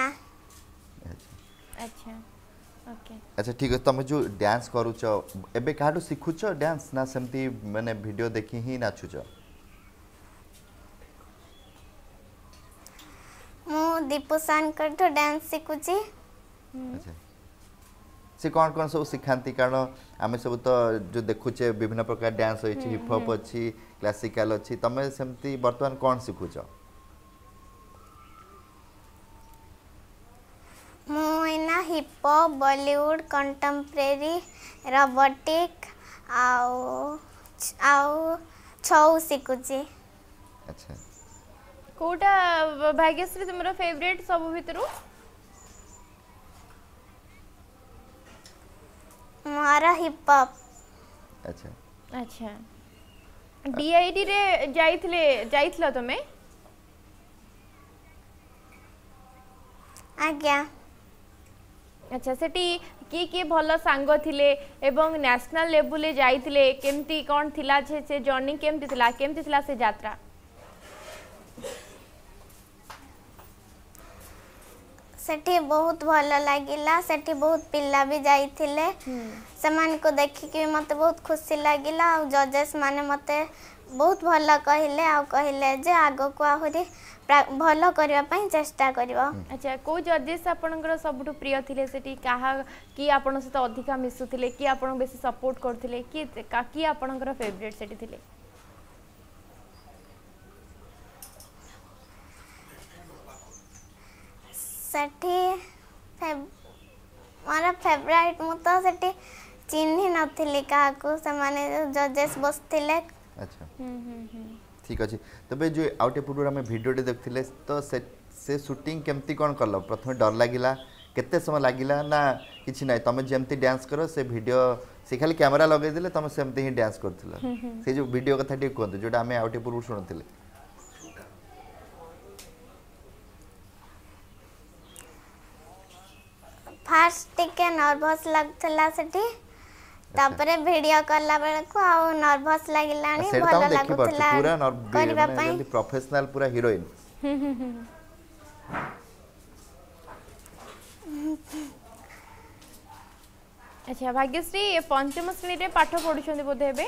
अच्छा ओके अच्छा ठीक है। तुम जो डांस करूछ एबे काटू सिखुछ डांस ना सेमती माने वीडियो देखि ही नाचुछ? मु दीपू सानकर तो डांस सिखुची। अच्छा से कौन सब सिखाती कारण आम सब तो जो देखुचे विभिन्न प्रकार डांस होइछि हिप हॉप अछि क्लासिकल अछि तमे सेमती वर्तमान कौन सिखुछ? मुना hip hop Bollywood contemporary robotic आउ छौ सिखुची। अच्छा कोटा भाग्यश्री तुमरो फेवरेट सब भितरु? मारा हिप हॉप। अच्छा अच्छा डीआईडी रे जाइथिलो तमे आज्ञा अच्छा सेठी की भल सांग थिले एवं नेशनल लेवल जाइथिले केमती कोन थिला से जर्नी केमती थिला से यात्रा सेठी बहुत भल लागिला सेठी बहुत पिल्ला भी जाइथिले समान को देखि के मते बहुत खुशी लागिला और जजेस माने मते बहुत भल कहिले आ कहिले जे आगो को आहुरी भल करबा पई चेष्टा करबो। अच्छा को जजेस आपनकर सबटु प्रिय थिले सेठी काहा की आपन से अधिका मिसुथिले की आपन बेसी सपोर्ट करथिले की आपनकर फेवरेट सेठी थिले सेठी मोर फेवरेट मु तो सेठी चिन्ही नथिली काहा को से माने जजेस बसथिले। अच्छा ठीक अछि तबे जो आउटे पूर्व हम वीडियो देखथिले तो से शूटिंग केमती कोन करलो प्रथम डर लागिला केते समय लागिला ना किछि नै तमे जेमती डांस करो से वीडियो से खाली कैमरा लगे दिले तमे सेमती ही डांस करथिला से जो वीडियो कथा टी कोन जोटा हम आउटे पूर्व सुनथिले फास्ट टिके नर्वस लागथला सेठी तापरे वीडियो करला बेले को आ नर्वस लागिलानी भल लागथला पूरा नर्वस प्रोफेशनल पूरा हीरोइन अच्छा भाग्यश्री पंचम श्रेणी रे पाठ पढुछन्ती बोधे हेबे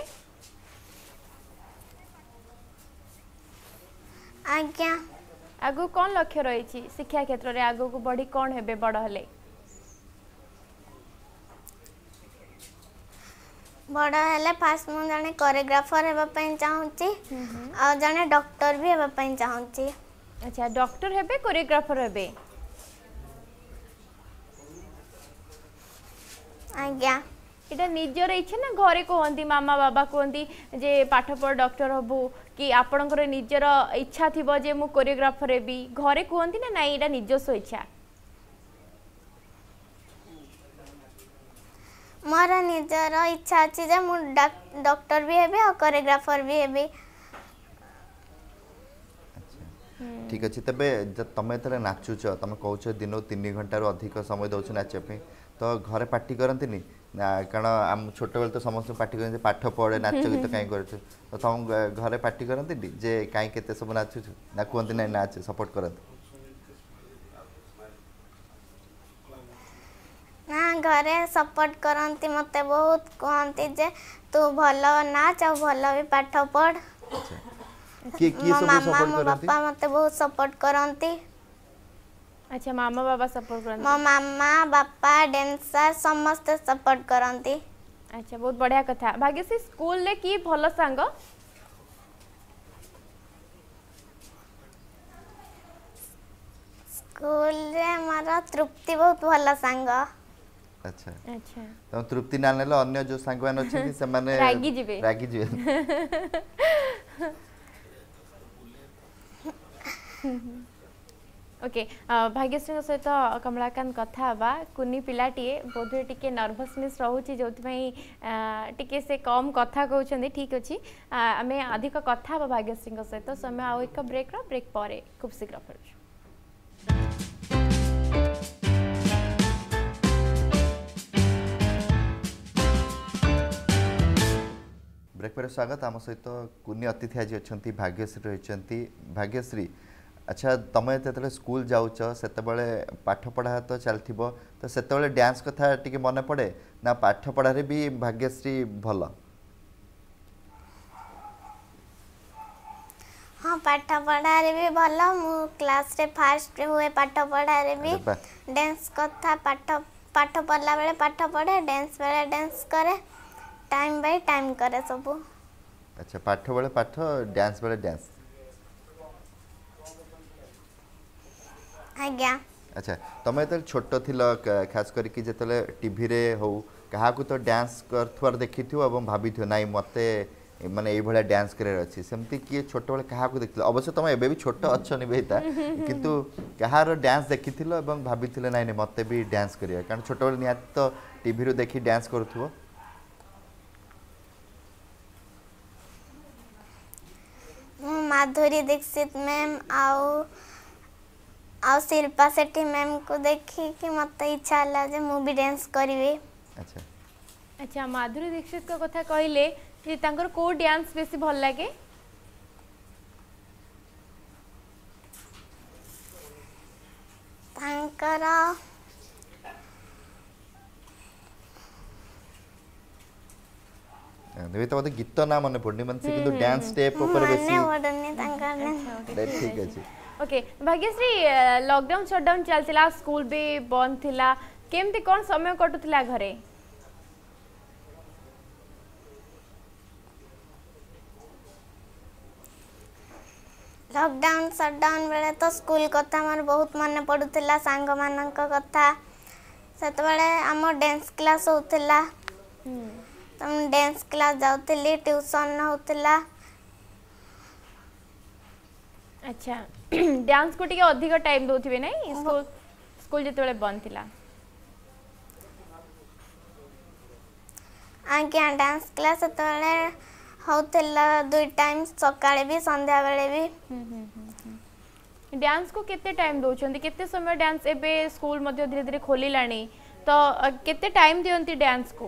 आज्ञा आगु कोन लक्ष्य रही शिक्षा क्षेत्र रे आगु को बढ़ी कोन हेबे बड़ हले बड़ा हेले फास्ट मु जने कोरियोग्राफर हेबा पई चाहूची आ जने डॉक्टर भी हेबा पई चाहूची। अच्छा डॉक्टर हेबे कोरियोग्राफर हेबे आज्ञा इटा निजर इच्छा ना घरे कहंती मामा बाबा कहंती जे पाठ पढ़ डॉक्टर हबु कि आपनकर निजर इच्छा थिबो जे मु कोरियोग्राफर हेबी घरे कहंती ना नाही इटा निजस्व इच्छा मोर निजर इच्छा अछि जे मु डॉक्टर भी हेबे और कोरियोग्राफर भी हेबे। ठीक अछि तबे जब तमे तरे नाचुच तमे कहउछ दिन 3 घंटा रो अधिक समय दउछ नाचे पे तो घरे पार्टी करंती नी कारण हम छोट बेल तो समस्त पार्टी करन पाठ पढ़े नाच गीत काई करछ तो तुम घरे पार्टी करंती नी जे काई केते सब नाचुछ ना कोंती नै नाच सपोर्ट करत ना घरे सपोर्ट करंती मते बहुत कहंती जे तू भलो नाच और भलो भी पाठ पढ़ की सब सपोर्ट करंती पापा मते बहुत सपोर्ट करंती। अच्छा मामा बाबा सपोर्ट करंती मो मामा बापा डांसर समस्त सपोर्ट करंती। अच्छा बहुत बढ़िया कथा भाग्यश्री स्कूल ले की भलो संग स्कूल रे मारा तृप्ति बहुत भलो संग। अच्छा अच्छा तो तृप्ति ना नेलो अन्य जो संगवान अछि से माने रागी जिवे ओके भाग्यश्री सहित कमलाकांत कथा बा कुनी पिलाटीए बोधे टिके नर्वसनेस रहउची जोथि टिके से कम कथा कहउछन्ती ठीक अछि आमे अधिक कथा बा भाग्यश्री सहित समय आ एक ब्रेक परे खूब शीघ्र फेर ब्रेक पर स्वागत आम सहित कुनी अतिथि आज अच्छा भाग्यश्री रही भाग्यश्री अच्छा तुम जो स्कूल जाऊच से पाठ पढ़ा तो चलथिबो तो से डांस कथा टिके मन पड़े ना पाठ पढ़ारे भी भाग्यश्री भल हाँ पाठ पढ़ारे भी भल मु क्लास रे फर्स्ट हुए पाठ पढ़ारे भी डांस कथा पाठ पढ़ला बेले पाठ पढ़े डांस बेले डांस करे टाइम बाय टाइम करे सब। अच्छा पाठ बेले पाठ डांस बेले डांस आज्ञा अच्छा तुम तो छोट थिल खास करके जिते टीवी रे हो क्या तो डांस कर देखी भाभी नाई मत माने ये भाया डांस करार अच्छी सेमती किए छोट बेले क्या देख अवश्य तुम एबे भी छोट अच्छा निवेदिता किंतु कहार डांस देखी भाभी नाई मत भी डांस करिया कारण छोट बेले निहाती तो टीवी रू देखी डांस करूथबो माधुरी दीक्षित मैम आउ शिल्पा शेट्टी मैम को देखी कि मत इच्छा है जे मु भी डांस करी। अच्छा अच्छा माधुरी दीक्षित को कथा कहले जे तांकर को डांस बेसी भल लागे? तांकर देवी तो गीत ना मन पड़नी मन से किंतु डांस स्टेप ऊपर बेसी ठीक अछि। ओके भाग्यश्री लॉकडाउन शटडाउन चलतिला स्कूल भी बंद थिला केमती कोन समय कटुतिला घरे? लॉकडाउन शटडाउन बेले तो स्कूल कथा मोर बहुत मन पड़ुतिला सांग मानक कथा सेत बेले आम डांस क्लास होतिला तो डांस क्लास जाउतिली ट्यूशन होतिला। अच्छा डांस को टिके अधिक टाइम दोथिबे नै स्कूल जेतेबेले बंद थिला? आज्ञा डांस क्लास सेतेबेले होतिला 2 टाइम सकाळे भी संध्या बेले भी। डांस को केते टाइम दोचंती केते समय डांस एबे स्कूल मध्ये धीरे धीरे खोलिलानी तो केते टाइम दियंती डांस को?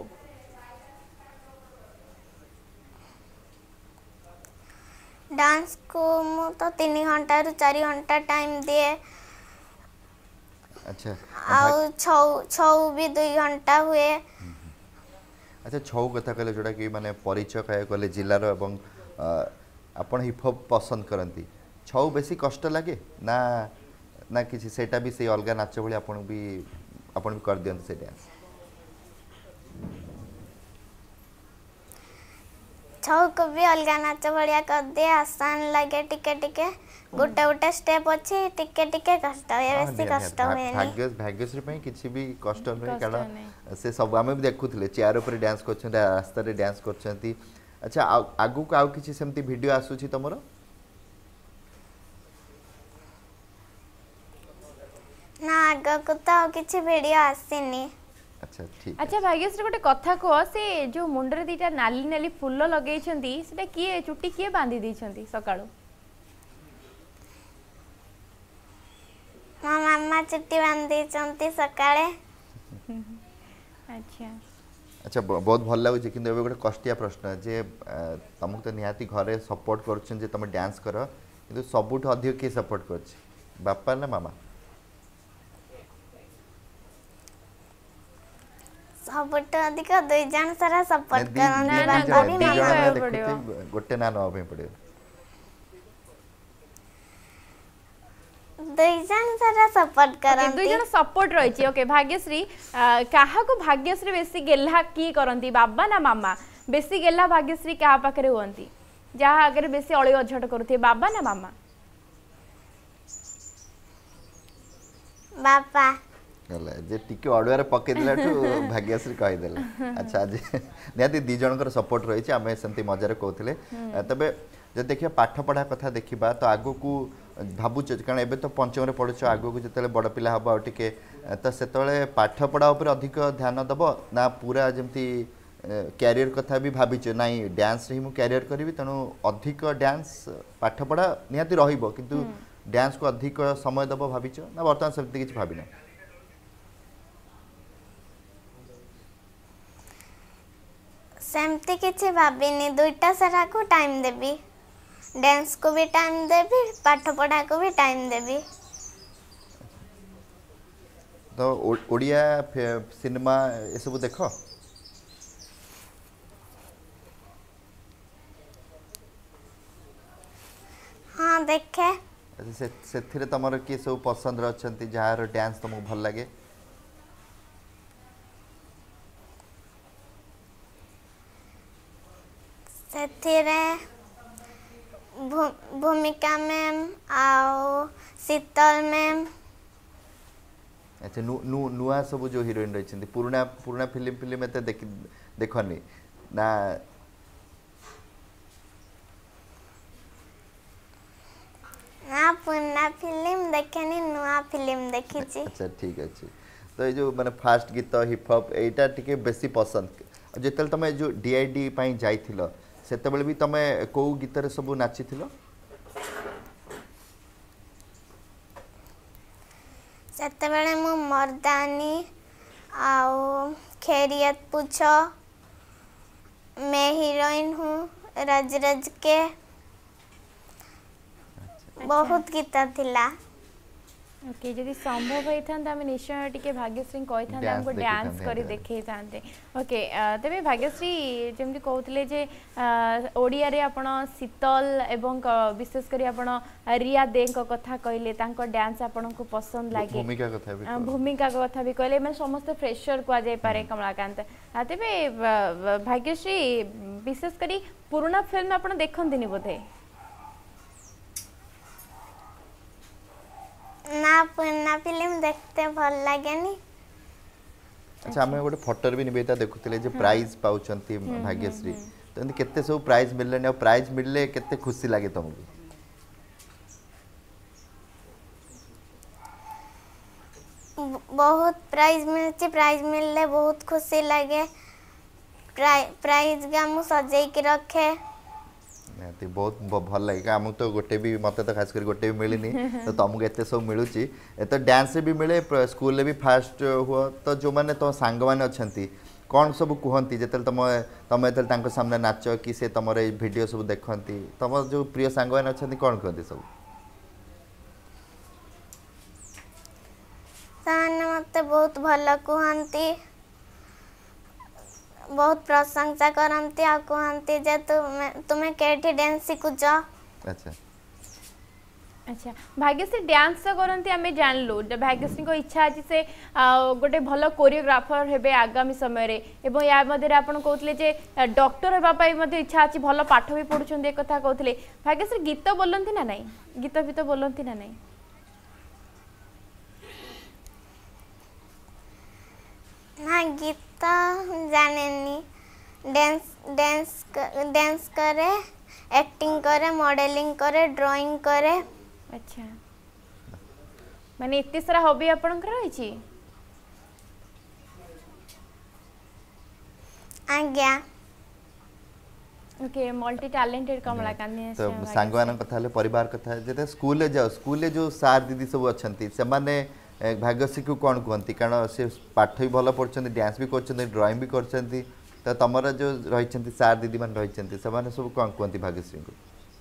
डांस को मु तो 3 घंटा रु 4 घंटा टाइम दिए। अच्छा आउ छौ भी 2 घंटा हुए। अच्छा छौ कथा कहले जोड़ा कि माने परिचय कहे कहले जिल्लार एवं आपण हिप हॉप पसंद करंती छौ बेसी कष्ट लागे ना ना किसी सेटा भी से अलगा नाच भली आपण भी कर दियंत से डांस? छौ को भी अलगा नाच बढ़िया कर दे आसान लगे टिके टिके गोटे गोटे स्टेप अच्छी टिके टिके कष्ट हुए बेसी कष्ट हुए नहीं। भाग्यश्री पे किसी भी कष्ट नहीं कारण से सब आम भी देखुले चेयर ऊपर डांस कर रास्ता रे डांस कर। अच्छा आगु को आउ किसी सेमती वीडियो आसुची तमरो? ना आगु को तो किसी वीडियो आसीनी। अच्छा ठीक। अच्छा भाग्यश्री गोटे कथा कह से जो मुंडरे दीटा नाली नाली फूल लगे सेटा किए चुट्टी किए बांधी दी सकाळो? मो मामा चुट्टी बांधी सकाळे। अच्छा अच्छा बहुत भल लगुच कि गोटे कष्टिया प्रश्न जे तुमको तो निहाती घरे सपोर्ट कर तुम डांस कर कि सबुठ अधिक किए सपोर्ट कर बापा ना मामा? सबुठ अधिक 2 जन सारा सपोर्ट करन गोटे ना नवा पड़े 2 जन सारा सपोर्ट करन 2 जन सपोर्ट रही। ओके भाग्यश्री काहा को भाग्यश्री बेसी गेल्हा की करंती बाबा ना मामा? बेसी गेल्हा भाग्यश्री क्या पाखरे होंती जहा अगर बेसी अळी अझट करूथे बाबा ना मामा? बाबा जे टिके अड़ुआर पकई देलाठू भाग्यश्री कहीदेला। अच्छा आज निहाती 2 जनकर सपोर्ट रही आम सेमती मजार कहते तबे जब देखिए पाठ पढ़ा कथा देखा तो आगु को भावुच कारण एबे तो पंचम पढ़ुच आगु को जिते बड़ पिला हम टिके तो से पाठ पढ़ा उपर अधिक ध्यान दब ना पूरा जमती कैरियर कथा भी भाविच ना डांस ही मु कैरियर करी तेणु अधिक डांस पाठ पढ़ा निहाती रहिबो किंतु डांस को अधिक समय दब भाविच ना बर्तमान सेमती किछि भाबिना? सेमती किसी भाविनी 2टा सारा को टाइम देबी डांस को भी टाइम देबी पाठ पढ़ा को भी टाइम देबी। तो ओडिया सिनेमा ये सब देख? हाँ देखे। से तुम किए सब पसंद अच्छा जार डांस तुमको भल लगे? भूमिका मैम आओ शीतल मैम। अच्छा नुआ सब जो हीरोइन रही पुराना पुराना फिल्म एत देखनी ना? ना पुराना फिल्म देखेनी नुआ फिल्म देखी। अच्छा ठीक अच्छे तो ये जो माने फास्ट गीत हिप हॉप एटा टिके बेसी पसंद जिते तुम जो DID जाइथिलो सेते बेले भी तुम को गीत रे सब नाचिथिलो? ସେତେବେଳେ ମୁଁ ମର୍ଦାନୀ ଆଉ खैरियत पूछो, मैं हीरोइन हूँ, रज रज के बहुत गीत थिला। ओके जदि संभव होता आम निश्चय टी भाग्यश्री कही हमको डांस कर देखई था। ओके तेरे भाग्यश्री जमी कहते ओडिया रे आपण शीतल एवं विशेषकर आपण रिया दे कथा कहले डांस आपण को पसंद लगे, भूमिका कथा भी कहले मैं समस्त फ्रेशर कह जाय पारे कमलाकांत। तेरे भाग्यश्री विशेषकर पुराना फिल्म आपण देखंती बोधे? ना पुराना फिल्म देखते भल लागेनी। अच्छा हमें गोटे फोटो भी निवेदिता देखुले जे प्राइज पाउछंती भाग्यश्री, तो एंती केते सब प्राइज मिलले ने, प्राइज मिलले केते खुशी लागे तुमको? बहुत प्राइज मिलची, प्राइज मिलले बहुत खुशी लागे। प्राइज का मु सजै के रखे बहुत भल लगे। आम तो गोटे भी मत तो खास कर गोटे भी मिलनी तो तुमको एत सब मिलूँ तो डांस भी मिले, स्कूल भी फास्ट हुआ। तो जो मैंने तुम सांग मैंने अच्छा कौन सब कहती जो तुम तुम सामने नाच कि से तुम वीडियो सब देखती, तुम जो प्रिय सांग मैंने अच्छा कौन कहती सब? मत बहुत भल कहती, बहुत प्रशंसा करती आ कहती जे तुम्हें केठी डांस शिखुच। अच्छा अच्छा भाग्यश्री डांस तो करती आम जानलु, भाग्यश्री को इच्छा अच्छी से गोटे भल कोरियोग्राफर हेबे आगामी समय रे, एवं या मध्य आपण कहते जे डॉक्टर हेबापई मध्य इच्छा अच्छी, भल पाठ भी पढ़ुछन एक कथा कहते। भाग्यश्री गीत बोलती ना नहीं, गीत भी तो बोलती ना नहीं? हाँ गीत जानेनी, डांस करे, एक्टिंग करे, मॉडलिंग करे, ड्राइंग करे। अच्छा माने इतनी सारा हॉबी आपनकर रही? आज्ञा ओके मल्टी टैलेंटेड कमलाकांत। तो सांगवान कथा ले परिवार कथा जे स्कूल ले जाओ, स्कूल ले जो सार दीदी सब अछंती से माने भाग्यश्री को कौन कहती? कारण से पाठ भी भल पढ़ते, डांस भी कर, ड्राइंग भी कर, तो तुम जो रही सार दीदी मान रही से सब कौन कहती भाग्यश्री को?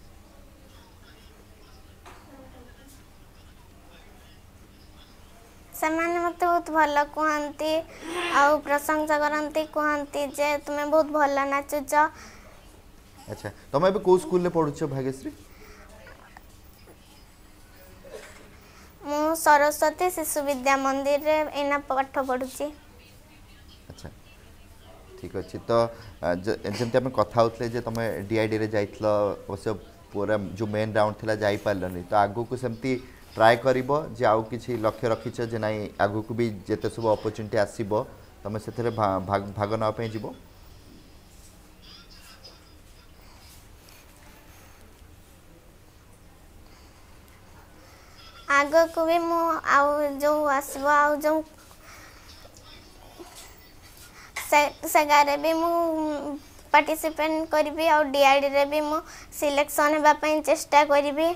से मत बहुत भल कहती आ प्रशंसा करती, कहती जे तुम्हें बहुत भल नाचुच। अच्छा तुम अभी कौ स्कूल पढ़ुछ भाग्यश्री? मु सरस्वती शिशु विद्या मंदिर रे एना पाठ पढ़ुची। अच्छा ठीक अच्छे। तो जमती आम कथा होते जे तुम डीआईडी रे जाइतलो, अवश्य पूरा जो मेन राउंड थिला जाई पारलनी, तो आगु को सेमती ट्राए करिवो जे आउ किछि लक्ष्य रखिछ जे नाई आगु को भी जेते सब अपॉर्चुनिटी आसीबो तुम सेथरे भाग नवा पे जीवो? आग को भी मु आउ जो आसबो आउ जो सगारे भी मु पार्टिसिपेट करबी और डीआईडी रे भी मु सिलेक्शन हेबा पई चेष्टा करबी।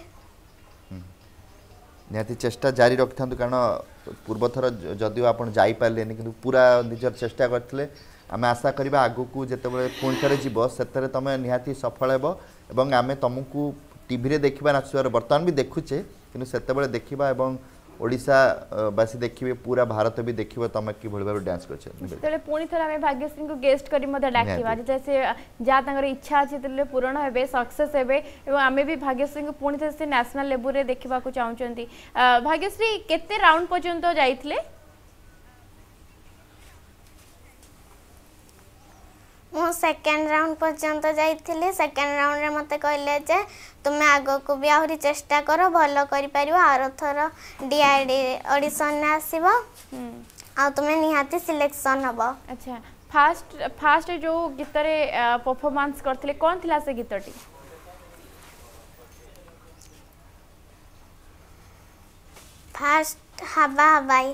निहाती चेष्टा जारी रखि, कारण पूर्वथर जदिव आप जापारे कि पूरा निजर चेष्टा करते आम आशा करवा आगू को जिते पुणी थे जीव से तुम निहाती सफल हेब एवं आम तुमको टीवी देखा नाचुआर बर्तमान भी देखुचे कि से देखा ओडिशावासी देखिए पूरा भारत भी देखिए तुम कि भाव डांस कर पुणी थे आम भाग्यश्री को गेस्ट कर डाकिबा से जहाँ इच्छा अच्छे पूरण हे सक्सेस हे आम भी भाग्यश्री को पुणी थे से नेशनल लेवल रे देखा चाहते। भाग्यश्री केते राउंड पर्यंत जाइथिले? मु सेकेंड राउंड पर्यंत जाइथिली। सेकेंड राउंड रे मते कहले जे तुम्हें आगो को भी आहरी चेष्टा करो, भल करि परिबो, आरो थर डीआईडी ऑडिशन ने आसीबो आ तुम्हें निहाती सिलेक्शन हबो। अच्छा फास्ट जो गीत रे परफॉर्मेंस करथिले कोन थिला से गीतटी? फास्ट हवा हवाई।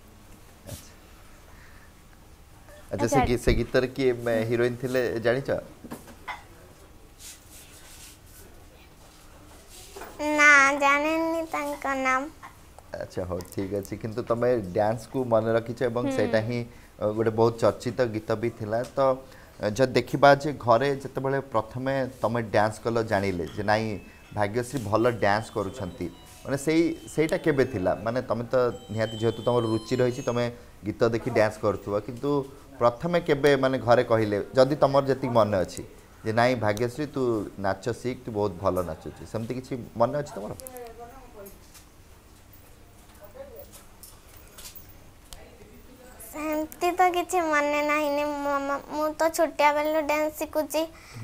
अच्छा से गीत किए हीरोइन थिले जानिछ? ना जानेनी तांका नाम। अच्छा हो ठीक अच्छे किंतु तुम डांस को मन रखीच सेटा ही गोटे बहुत चर्चित गीत भी थिला तो जब देखा जे घरे जिते प्रथमे तुम डांस कल जानिले जे नाई भाग्यश्री भल डांस करुछंती माने सेटा केबे थिला माने तुम तो निहाती जेहेतु तुम रुचि रही तुम गीत देखी डांस करुथुवा किंतु प्रथमे केबे माने घरे कहले जदि तुम जति मन अच्छी जे नाई भाग्यश्री तू नाच सीख तू बहुत भल नाचुची सेमती किछि मन अच्छी तुम सेमती तो किसी मने नहीं मु तो छोटिया बेलू डांस शिखुची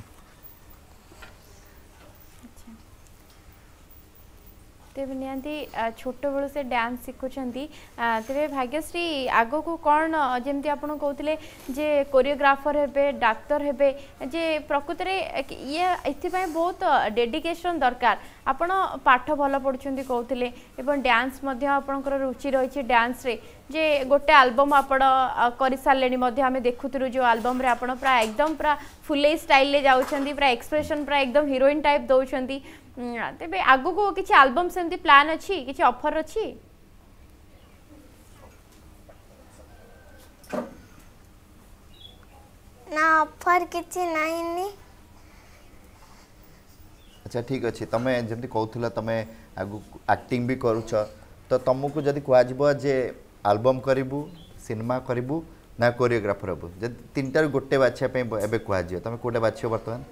तेरे निहांती छोट बेलू से डांस शिखुंट तेरे भाग्यश्री आग को कौन जमती आप कहते जे कोरियोग्राफर हे डाक्तर हे जे प्रकृत में ये इतने बहुत डेडिकेशन दरकार आपण पाठ भल पढ़ुं कहते एवं डांस आपणकर रुचि रही डांस रे जे गोटे आल्बम आपण कर सारे आम देखुलु जो आल्बम रे आपण पूरा एकदम पूरा फुले स्टाइल जाऊँच पूरा एक्सप्रेशन पूरा एकदम हीरोइन टाइप दौरान तेरे आगु को किसी आल्बम सेमती प्लान अच्छी किसी ऑफर अच्छी ना ऑफर किसी नहीं अच्छा ठीक अच्छे तुम जमी कहला तुम आगु एक्टिंग भी करुच तो तुमको जदि कह जे आल्बम करू सिनेमा करू ना कोरियोग्राफर हबू जब तीन टार गोटे बाछापी एवं कह तुम कौटे बाछ बर्तमान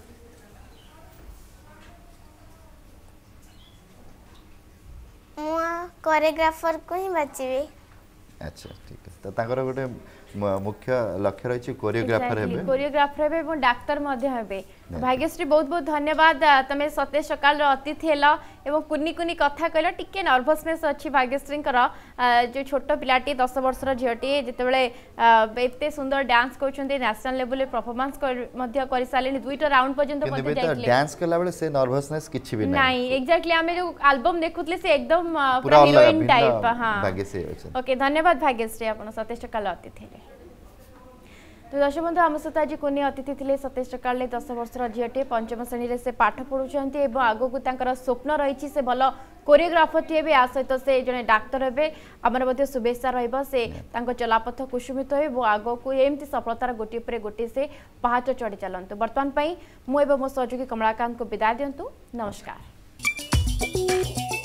कोरियोग्राफर को ही बाछिबे अच्छा ठीक है तो तांकर गोटे मुख्य लक्ष्य रही कोरियोग्राफर हेबे कोरियोग्राफर हेबे और डाक्टर मध्ये हेबे भाग्यश्री बहुत बहुत धन्यवाद तमे सत्य सकाल अतिथि हेला एवं कुनी कुनी कथा कहला टिके नर्वसनेस अच्छी भाग्यश्री जो छोट पिलाटी 10 वर्षर झीटी जितेबले एते सुंदर डांस करछन्ते नेशनल लेवल परफॉर्मेंस कर सारे 2टा राउंड पर्यंत डांस कला बेले से नर्वसनेस किछि भी नहीं एक्जेक्टली हमें जो एल्बम देखुतले से एकदम पूरा हीरोइन टाइप हां भाग्यश्री ओके धन्यवाद भाग्यश्री आपण सत्य सकाल अतिथि तो दर्शक बंधु आम सहित आज कुनी अतिथि थे सतेज सकाल 10 वर्षर झीटे पंचम श्रेणी से पाठ पढ़ुंट आगू को स्वप्न रही से भल कोरियोग्राफर टे भी आ सहित से जड़े डाक्तर हे आमर शुभेच्छा रही चलापथ कुसुमित हो आग को एमती सफलतार गोटे पर गोटे से पहाच चढ़ी चलतु बर्तमान मुझे मो सहयोगी कमलाकांत को विदाय दिंतु नमस्कार।